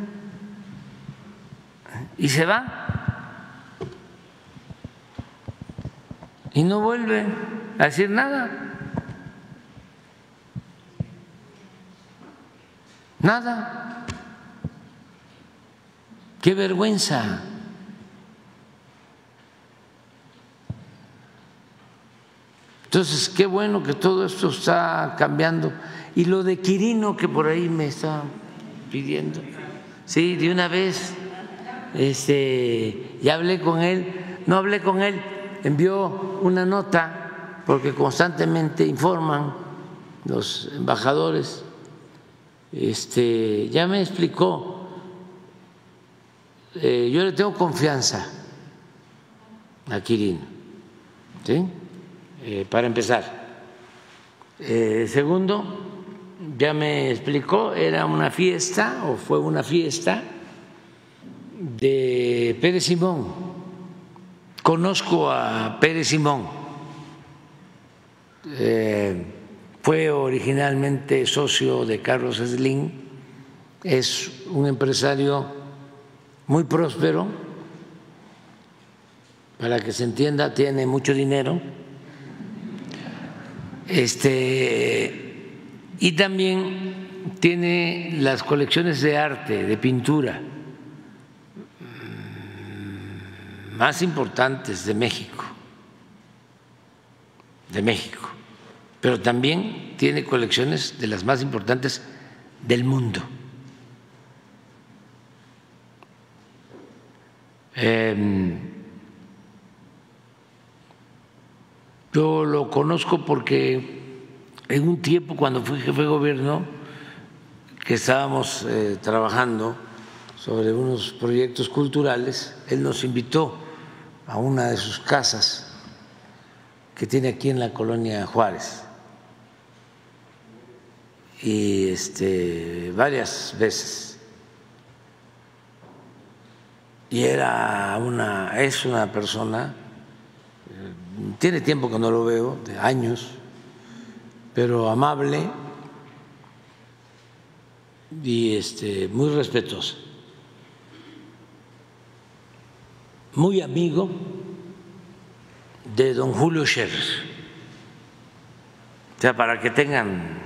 y se va, y no vuelve a decir nada. Nada. Qué vergüenza. Entonces, qué bueno que todo esto está cambiando. Y lo de Quirino, que por ahí me está pidiendo, sí, de una vez, este, ya hablé con él, no hablé con él, envió una nota, porque constantemente informan los embajadores. Este, ya me explicó, eh, yo le tengo confianza a Quirino, ¿sí? Eh, para empezar. Eh, segundo, ya me explicó, era una fiesta o fue una fiesta de Pérez Simón. Conozco a Pérez Simón. Eh, Fue originalmente socio de Carlos Slim, es un empresario muy próspero, para que se entienda, tiene mucho dinero, este, y también tiene las colecciones de arte, de pintura, más importantes de México, de México. Pero también tiene colecciones de las más importantes del mundo. Eh, yo lo conozco porque en un tiempo, cuando fui jefe de gobierno, que estábamos eh, trabajando sobre unos proyectos culturales, él nos invitó a una de sus casas que tiene aquí en la colonia Juárez. Y este, varias veces. Y era una, es una persona, tiene tiempo que no lo veo, de años, pero amable y este, muy respetuoso, muy amigo de don Julio Scherer. O sea, para que tengan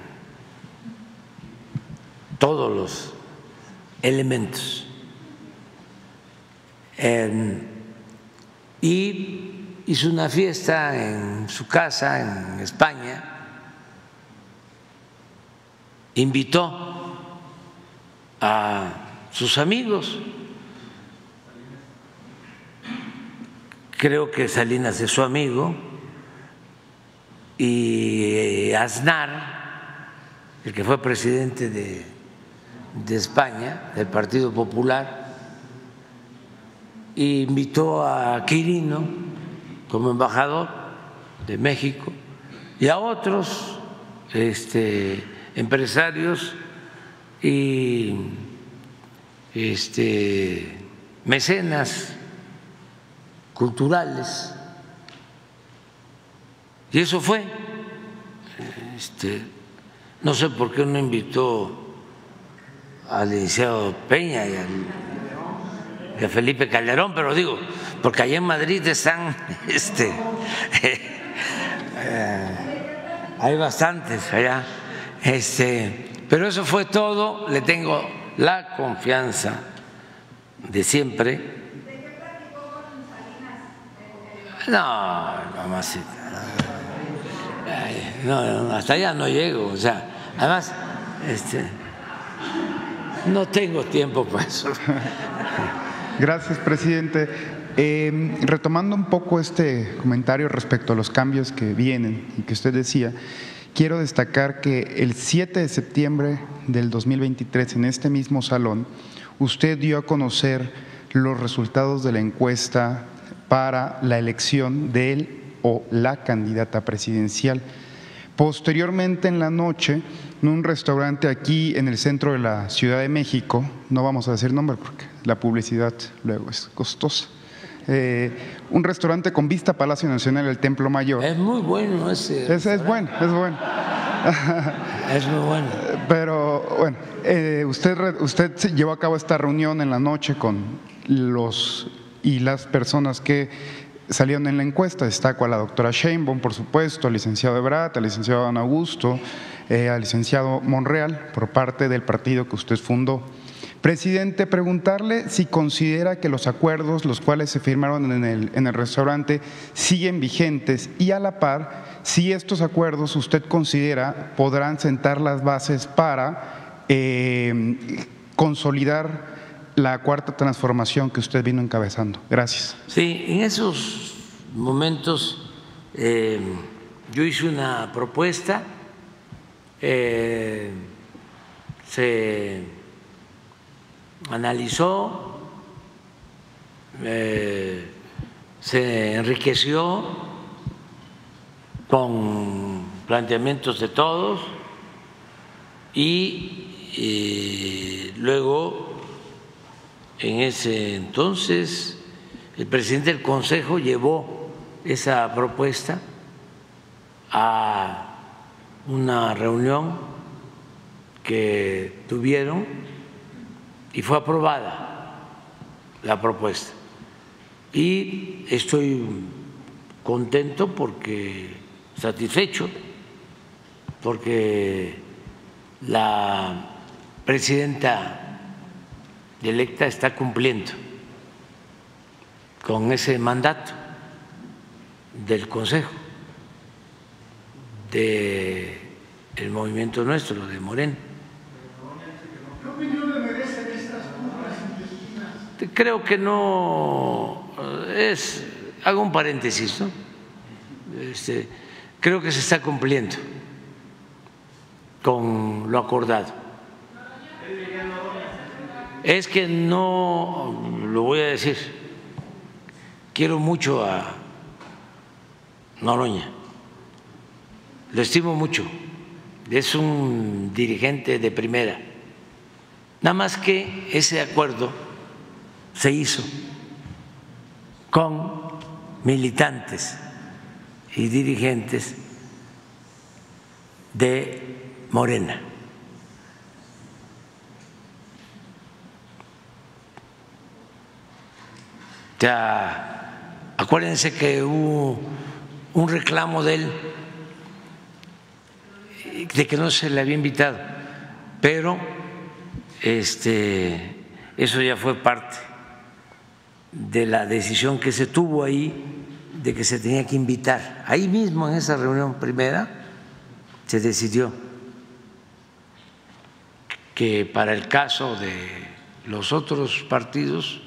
todos los elementos. Eh, y hizo una fiesta en su casa en España, invitó a sus amigos, creo que Salinas es su amigo, y Aznar, el que fue presidente de de España, del Partido Popular, e invitó a Quirino como embajador de México y a otros este, empresarios y este, mecenas culturales. Y eso fue. Este, no sé por qué no invitó al licenciado Peña y, al, y a Felipe Calderón, pero digo, porque allá en Madrid están, este, eh, eh, hay bastantes allá, este, pero eso fue todo. Le tengo la confianza de siempre. No, mamacita, no, no, hasta allá no llego, o sea, además, este. No tengo tiempo para eso. Gracias, presidente. Eh, retomando un poco este comentario respecto a los cambios que vienen y que usted decía, quiero destacar que el siete de septiembre del dos mil veintitrés, en este mismo salón, usted dio a conocer los resultados de la encuesta para la elección de él o la candidata presidencial. Posteriormente, en la noche, en un restaurante aquí en el centro de la Ciudad de México, no vamos a decir nombre porque la publicidad luego es costosa, eh, un restaurante con vista a Palacio Nacional, el Templo Mayor. Es muy bueno ese. Es, es bueno, es bueno. Es muy bueno. Pero bueno, eh, usted, usted llevó a cabo esta reunión en la noche con los y las personas que salieron en la encuesta. Destaco a la doctora Sheinbaum, por supuesto, al licenciado Ebrard, al licenciado Don Augusto, eh, al licenciado Monreal, por parte del partido que usted fundó. Presidente, preguntarle si considera que los acuerdos, los cuales se firmaron en el, en el restaurante, siguen vigentes y a la par, si estos acuerdos usted considera podrán sentar las bases para eh, consolidar la cuarta transformación que usted vino encabezando. Gracias. Sí, en esos momentos eh, yo hice una propuesta, eh, se analizó, eh, se enriqueció con planteamientos de todos y eh, luego en ese entonces el presidente del Consejo llevó esa propuesta a una reunión que tuvieron y fue aprobada la propuesta. Y estoy contento porque, satisfecho, porque la presidenta electa está cumpliendo con ese mandato del Consejo, del movimiento nuestro, de Morena. ¿Qué opinión le merecen estas cumbres indígenas? Creo que no es, hago un paréntesis, ¿no? Este, creo que se está cumpliendo con lo acordado. Es que no, lo voy a decir, quiero mucho a Noroña, lo estimo mucho, es un dirigente de primera, nada más que ese acuerdo se hizo con militantes y dirigentes de Morena. Ya, acuérdense que hubo un reclamo de él de que no se le había invitado, pero este, eso ya fue parte de la decisión que se tuvo ahí de que se tenía que invitar. Ahí mismo en esa reunión primera se decidió que para el caso de los otros partidos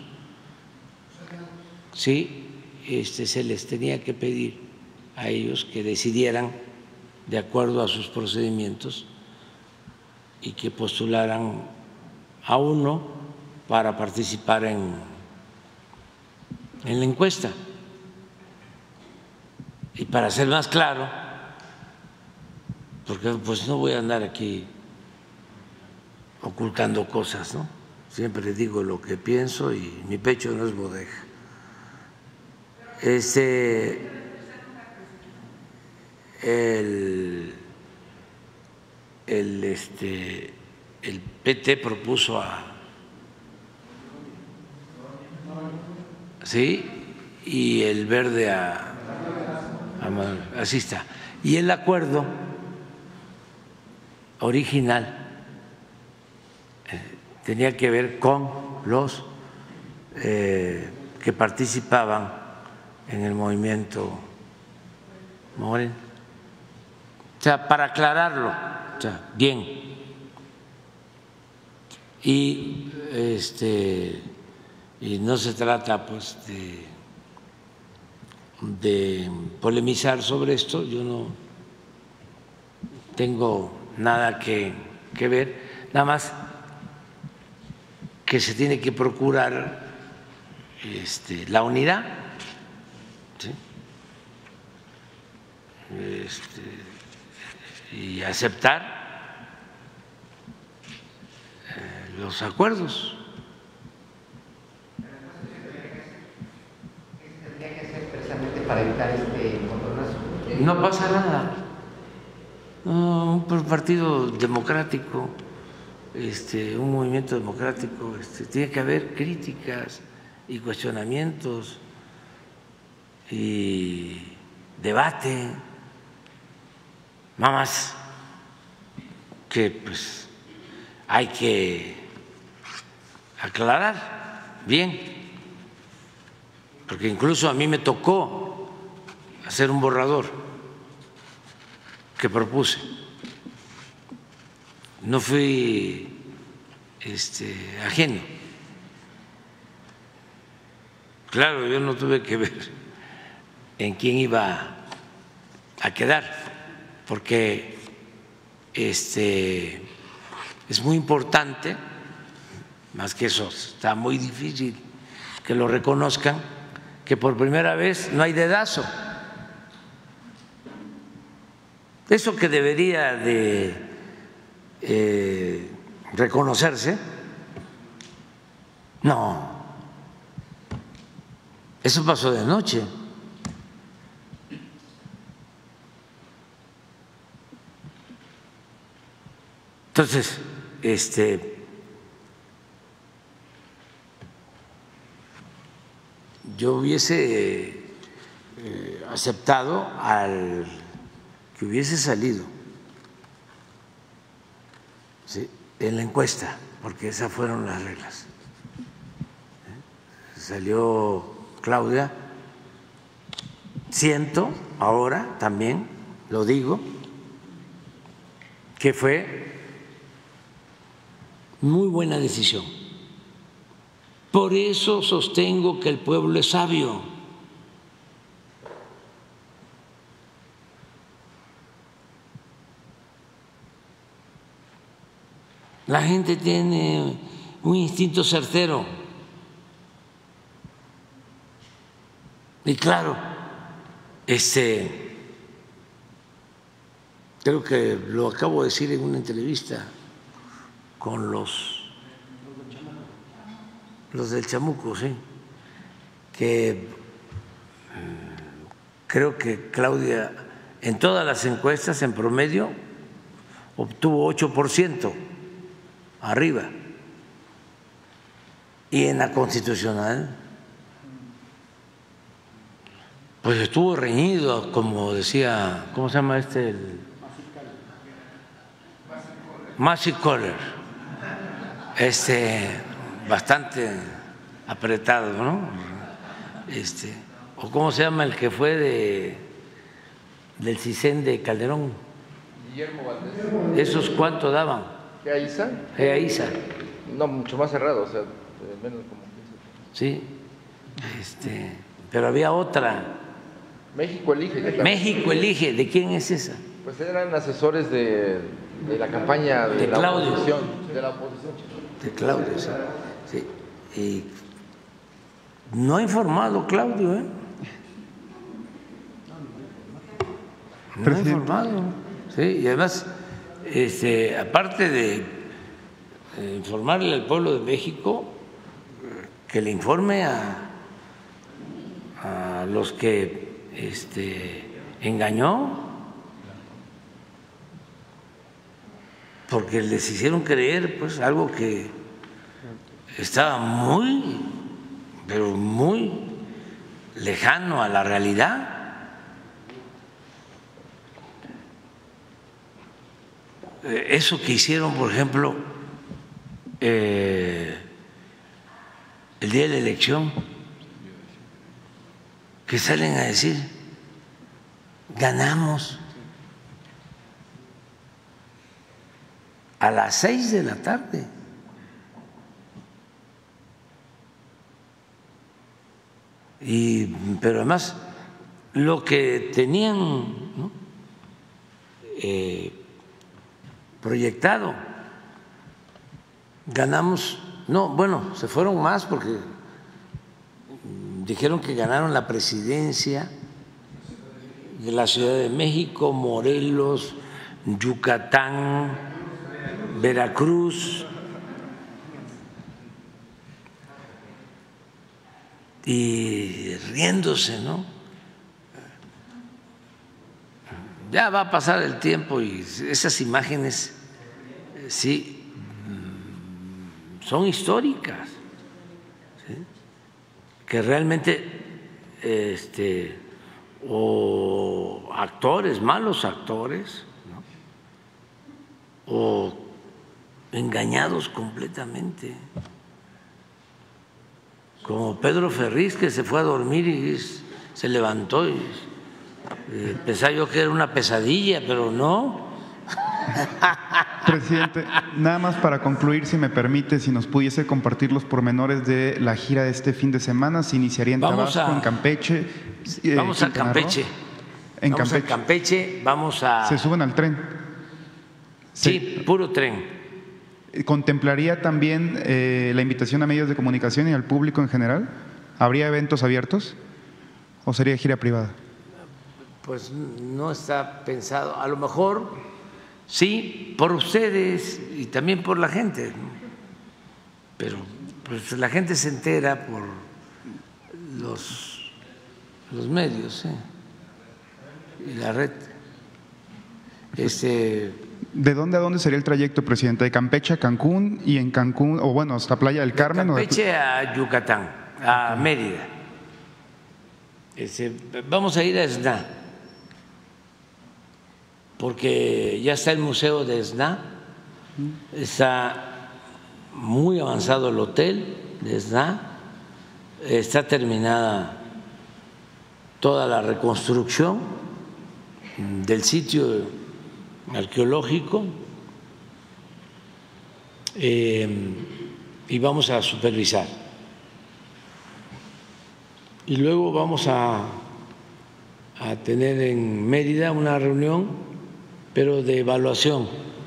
sí, este, se les tenía que pedir a ellos que decidieran de acuerdo a sus procedimientos y que postularan a uno para participar en, en la encuesta. Y para ser más claro, porque pues no voy a andar aquí ocultando cosas, ¿no? Siempre digo lo que pienso y mi pecho no es bodega. Este, el, el, este, el P T propuso a, sí, y el Verde a, a así está. Y el acuerdo original eh, tenía que ver con los eh, que participaban en el movimiento Morena. O sea, para aclararlo, o sea, bien. Y este y no se trata pues de, de polemizar sobre esto, yo no tengo nada que, que ver, nada más que se tiene que procurar este, la unidad. ¿Sí? Este, y aceptar eh, los acuerdos. ¿Qué tendría que hacer precisamente para evitar este encontronazo? No pasa nada. No, un partido democrático, este, un movimiento democrático, este, tiene que haber críticas y cuestionamientos y debate, nada más que pues hay que aclarar bien, porque incluso a mí me tocó hacer un borrador que propuse. No fui este, ajeno. Claro, yo no tuve que ver en quién iba a quedar, porque este, es muy importante, más que eso, está muy difícil que lo reconozcan, que por primera vez no hay dedazo. Eso que debería de eh, reconocerse, no, eso pasó de noche. Entonces, este, yo hubiese eh, aceptado al que hubiese salido, ¿sí?, en la encuesta, porque esas fueron las reglas. Salió Claudia, siento ahora también, lo digo, que fue muy buena decisión. Por eso sostengo que el pueblo es sabio. La gente tiene un instinto certero. Y claro, este, creo que lo acabo de decir en una entrevista con los, los del Chamuco, sí, que creo que Claudia en todas las encuestas en promedio obtuvo ocho por ciento arriba, y en la constitucional pues estuvo reñido, como decía, ¿cómo se llama este? El Massey Coller, este, bastante apretado, ¿no? Este, o cómo se llama el que fue de del CISEN de Calderón, Guillermo Valdés. ¿Esos cuánto daban? ¿Eaiza? Eaiza. No, mucho más cerrado, o sea, menos como quince. Sí, este, pero había otra. México Elige. México Elige, ¿de quién es esa? Pues eran asesores de, de la campaña de, de la Claudio. oposición. De la oposición. De Claudio, sí. sí. Y no ha informado Claudio, ¿eh? No ha informado. Sí, y además, este, aparte de eh, informarle al pueblo de México, que le informe a, a los que este, engañó, porque les hicieron creer pues algo que estaba muy, pero muy lejano a la realidad. Eso que hicieron, por ejemplo, eh, el día de la elección, que salen a decir, ganamos a las seis de la tarde. Y, pero además, lo que tenían, ¿no?, eh, proyectado, ganamos, no, bueno, se fueron más porque dijeron que ganaron la presidencia de la Ciudad de México, Morelos, Yucatán, Veracruz, y riéndose, ¿no?, ya va a pasar el tiempo y esas imágenes sí son históricas, ¿sí? Que realmente este, o actores, malos actores, ¿no? O engañados completamente, como Pedro Ferriz, que se fue a dormir y se levantó y eh, pensaba yo que era una pesadilla, pero no. Presidente, nada más para concluir, si me permite, si nos pudiese compartir los pormenores de la gira de este fin de semana. Se iniciaría en vamos Tabasco, a, en Campeche. Eh, vamos a Campeche. En vamos Campeche. a Campeche, vamos a… ¿Se suben al tren? Sí, Se, puro tren. ¿Contemplaría también eh, la invitación a medios de comunicación y al público en general? ¿Habría eventos abiertos o sería gira privada? Pues no está pensado. A lo mejor sí, por ustedes y también por la gente, ¿no? Pero pues la gente se entera por los, los medios, ¿eh? Y la red. Este… ¿De dónde a dónde sería el trayecto, presidente? ¿De Campeche a Cancún y en Cancún, o bueno, hasta Playa del Carmen? De Campeche o de… a Yucatán, a Mérida. Este, vamos a ir a Esna, porque ya está el museo de Esna, está muy avanzado el hotel de Esna, está terminada toda la reconstrucción del sitio arqueológico, eh, y vamos a supervisar. Y luego vamos a, a tener en Mérida una reunión, pero de evaluación.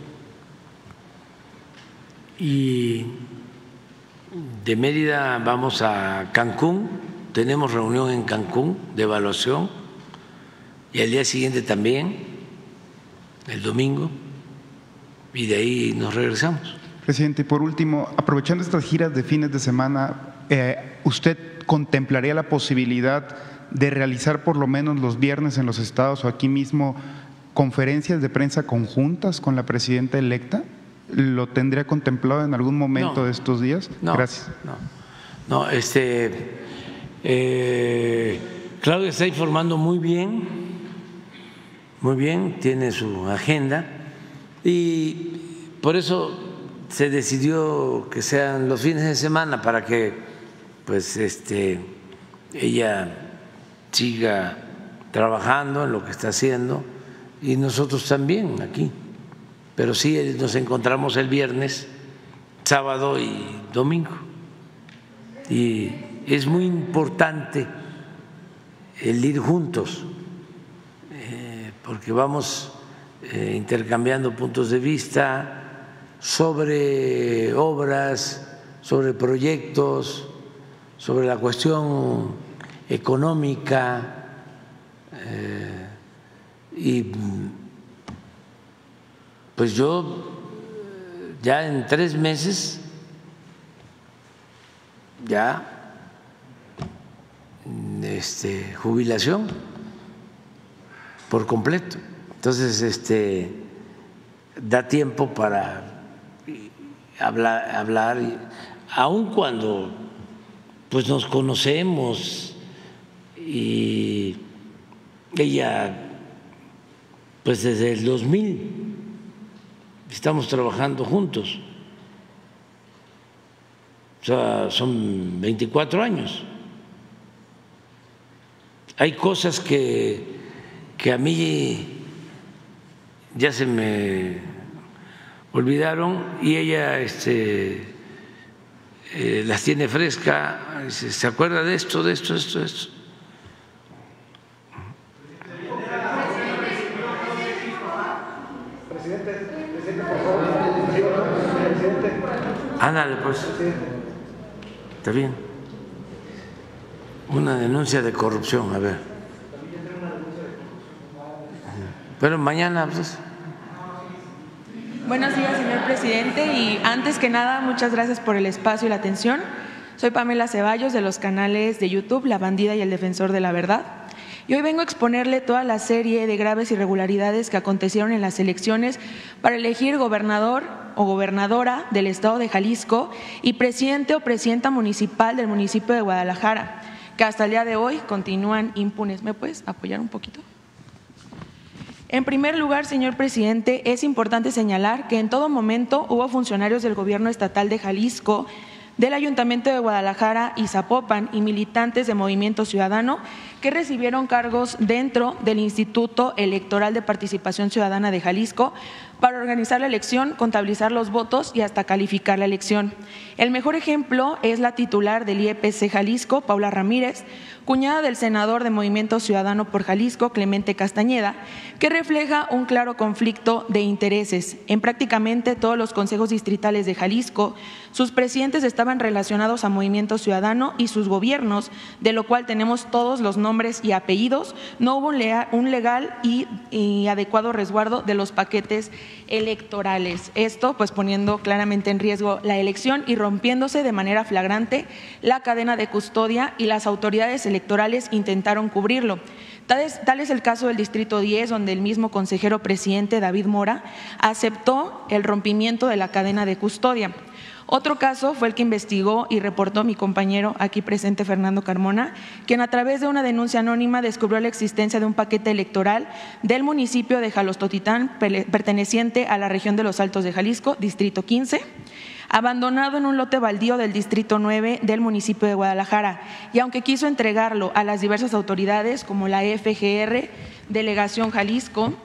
Y de Mérida vamos a Cancún, tenemos reunión en Cancún de evaluación, y al día siguiente también, el domingo, y de ahí nos regresamos. Presidente, y por último, aprovechando estas giras de fines de semana, eh, ¿usted contemplaría la posibilidad de realizar por lo menos los viernes en los estados o aquí mismo conferencias de prensa conjuntas con la presidenta electa? ¿Lo tendría contemplado en algún momento no, de estos días? No, Gracias. No, no este, eh, Claudia está informando muy bien. Muy bien, tiene su agenda y por eso se decidió que sean los fines de semana para que pues este ella siga trabajando en lo que está haciendo y nosotros también aquí. Pero sí nos encontramos el viernes, sábado y domingo. Y es muy importante el ir juntos, porque vamos eh, intercambiando puntos de vista sobre obras, sobre proyectos, sobre la cuestión económica, eh, y pues yo ya en tres meses ya este, jubilación por completo. Entonces, este, da tiempo para hablar, hablar y, aun cuando pues nos conocemos y ella, pues desde el dos mil estamos trabajando juntos, o sea, son veinticuatro años. Hay cosas que que a mí ya se me olvidaron y ella este, eh, las tiene fresca, se, se acuerda de esto, de esto, de esto, de esto. Presidente, presidente, por favor. Presidente. Ándale, pues. Está bien. Una denuncia de corrupción, a ver. Pero mañana pues. Buenos días, señor presidente, y antes que nada, muchas gracias por el espacio y la atención. Soy Pamela Ceballos, de los canales de YouTube La Bandida y El Defensor de la Verdad. Y hoy vengo a exponerle toda la serie de graves irregularidades que acontecieron en las elecciones para elegir gobernador o gobernadora del estado de Jalisco y presidente o presidenta municipal del municipio de Guadalajara, que hasta el día de hoy continúan impunes. ¿Me puedes apoyar un poquito? En primer lugar, señor presidente, es importante señalar que en todo momento hubo funcionarios del gobierno estatal de Jalisco, del Ayuntamiento de Guadalajara y Zapopan y militantes de Movimiento Ciudadano que recibieron cargos dentro del Instituto Electoral de Participación Ciudadana de Jalisco para organizar la elección, contabilizar los votos y hasta calificar la elección. El mejor ejemplo es la titular del I E P C Jalisco, Paula Ramírez, cuñada del senador de Movimiento Ciudadano por Jalisco, Clemente Castañeda, que refleja un claro conflicto de intereses. En prácticamente todos los consejos distritales de Jalisco, sus presidentes estaban relacionados a Movimiento Ciudadano y sus gobiernos, de lo cual tenemos todos los nombres y apellidos. No hubo un legal y, y adecuado resguardo de los paquetes electorales. Esto pues poniendo claramente en riesgo la elección y rompiéndose de manera flagrante la cadena de custodia, y las autoridades electorales intentaron cubrirlo. Tal es, tal es el caso del Distrito diez, donde el mismo consejero presidente David Mora aceptó el rompimiento de la cadena de custodia. Otro caso fue el que investigó y reportó mi compañero aquí presente, Fernando Carmona, quien a través de una denuncia anónima descubrió la existencia de un paquete electoral del municipio de Jalostotitán, perteneciente a la región de los Altos de Jalisco, Distrito quince, abandonado en un lote baldío del Distrito nueve del municipio de Guadalajara, y aunque quiso entregarlo a las diversas autoridades como la F G R, Delegación Jalisco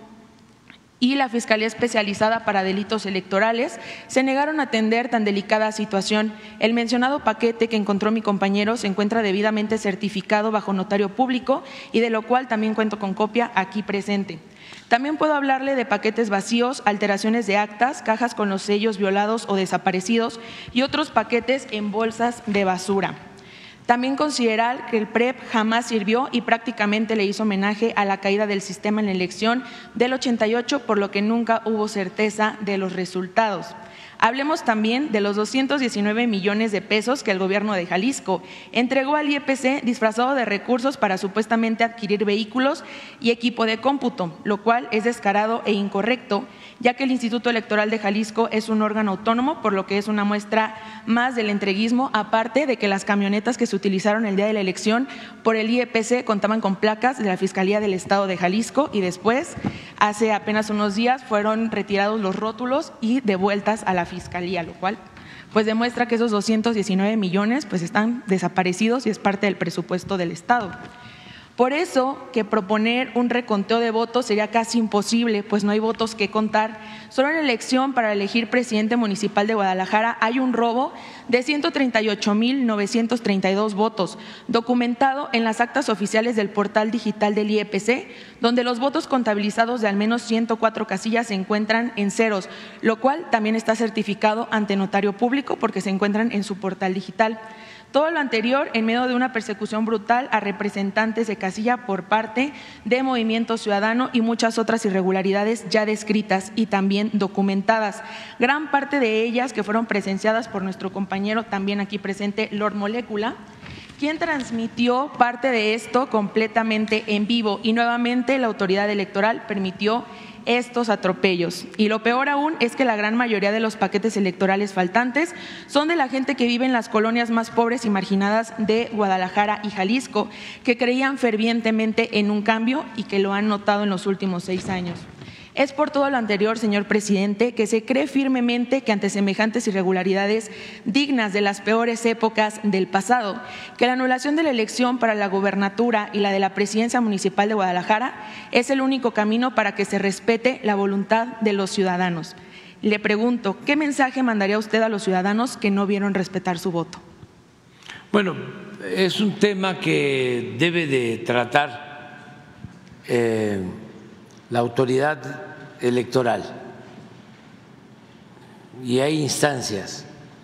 y la Fiscalía Especializada para Delitos Electorales, se negaron a atender tan delicada situación. El mencionado paquete que encontró mi compañero se encuentra debidamente certificado bajo notario público y de lo cual también cuento con copia aquí presente. También puedo hablarle de paquetes vacíos, alteraciones de actas, cajas con los sellos violados o desaparecidos y otros paquetes en bolsas de basura. También considerar que el P R E P jamás sirvió y prácticamente le hizo homenaje a la caída del sistema en la elección del ochenta y ocho, por lo que nunca hubo certeza de los resultados. Hablemos también de los doscientos diecinueve millones de pesos que el gobierno de Jalisco entregó al I E P C disfrazado de recursos para supuestamente adquirir vehículos y equipo de cómputo, lo cual es descarado e incorrecto, ya que el Instituto Electoral de Jalisco es un órgano autónomo, por lo que es una muestra más del entreguismo, aparte de que las camionetas que se utilizaron el día de la elección por el I E P C contaban con placas de la Fiscalía del Estado de Jalisco y después, hace apenas unos días, fueron retirados los rótulos y devueltas a la Fiscalía, lo cual pues demuestra que esos doscientos diecinueve millones pues están desaparecidos y es parte del presupuesto del Estado. Por eso que proponer un reconteo de votos sería casi imposible, pues no hay votos que contar. Solo en la elección para elegir presidente municipal de Guadalajara hay un robo de ciento treinta y ocho mil novecientos treinta y dos votos, documentado en las actas oficiales del portal digital del I E P C, donde los votos contabilizados de al menos ciento cuatro casillas se encuentran en ceros, lo cual también está certificado ante notario público porque se encuentran en su portal digital. Todo lo anterior en medio de una persecución brutal a representantes de casilla por parte de Movimiento Ciudadano y muchas otras irregularidades ya descritas y también documentadas. Gran parte de ellas que fueron presenciadas por nuestro compañero también aquí presente, Lord Molécula, quien transmitió parte de esto completamente en vivo y nuevamente la autoridad electoral permitió estos atropellos. Y lo peor aún es que la gran mayoría de los paquetes electorales faltantes son de la gente que vive en las colonias más pobres y marginadas de Guadalajara y Jalisco, que creían fervientemente en un cambio y que lo han notado en los últimos seis años. Es por todo lo anterior, señor presidente, que se cree firmemente que ante semejantes irregularidades dignas de las peores épocas del pasado, que la anulación de la elección para la gobernatura y la de la presidencia municipal de Guadalajara es el único camino para que se respete la voluntad de los ciudadanos. Le pregunto, ¿qué mensaje mandaría usted a los ciudadanos que no vieron respetar su voto? Bueno, es un tema que debe de tratar eh, la autoridad electoral y hay instancias.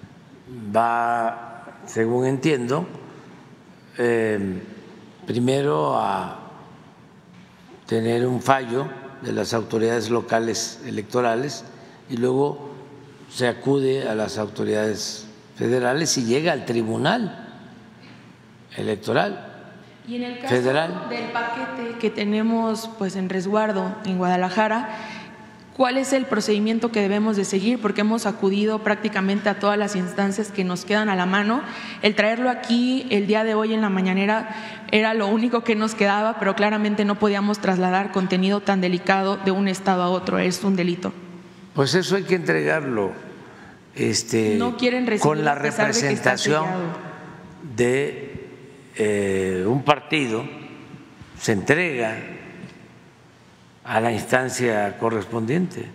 Va, según entiendo, eh, primero a tener un fallo de las autoridades locales electorales y luego se acude a las autoridades federales y llega al tribunal electoral Y en el caso federal del paquete que tenemos pues en resguardo en Guadalajara, ¿cuál es el procedimiento que debemos de seguir? Porque hemos acudido prácticamente a todas las instancias que nos quedan a la mano. El traerlo aquí el día de hoy en la mañanera era lo único que nos quedaba, pero claramente no podíamos trasladar contenido tan delicado de un estado a otro. Es un delito. Pues eso hay que entregarlo este, no quieren recibir con la a pesar de que está representación sellado. de eh, un partido, se entrega a la instancia correspondiente.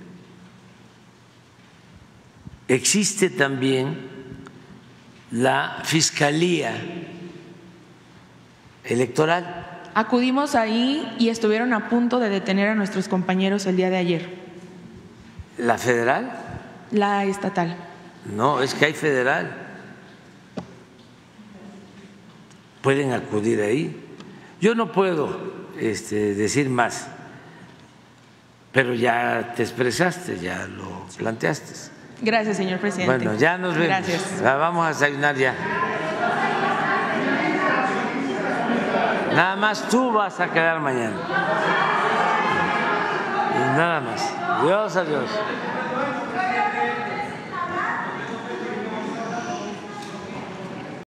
Existe también la Fiscalía Electoral. Acudimos ahí y estuvieron a punto de detener a nuestros compañeros el día de ayer. ¿La federal? La estatal. No, es que hay federal. Pueden acudir ahí. Yo no puedo este, decir más, pero ya te expresaste, ya lo planteaste. Gracias, señor presidente. Bueno, ya nos vemos. Gracias. Vamos a desayunar ya. Nada más tú vas a quedar mañana. Y nada más. Dios, adiós.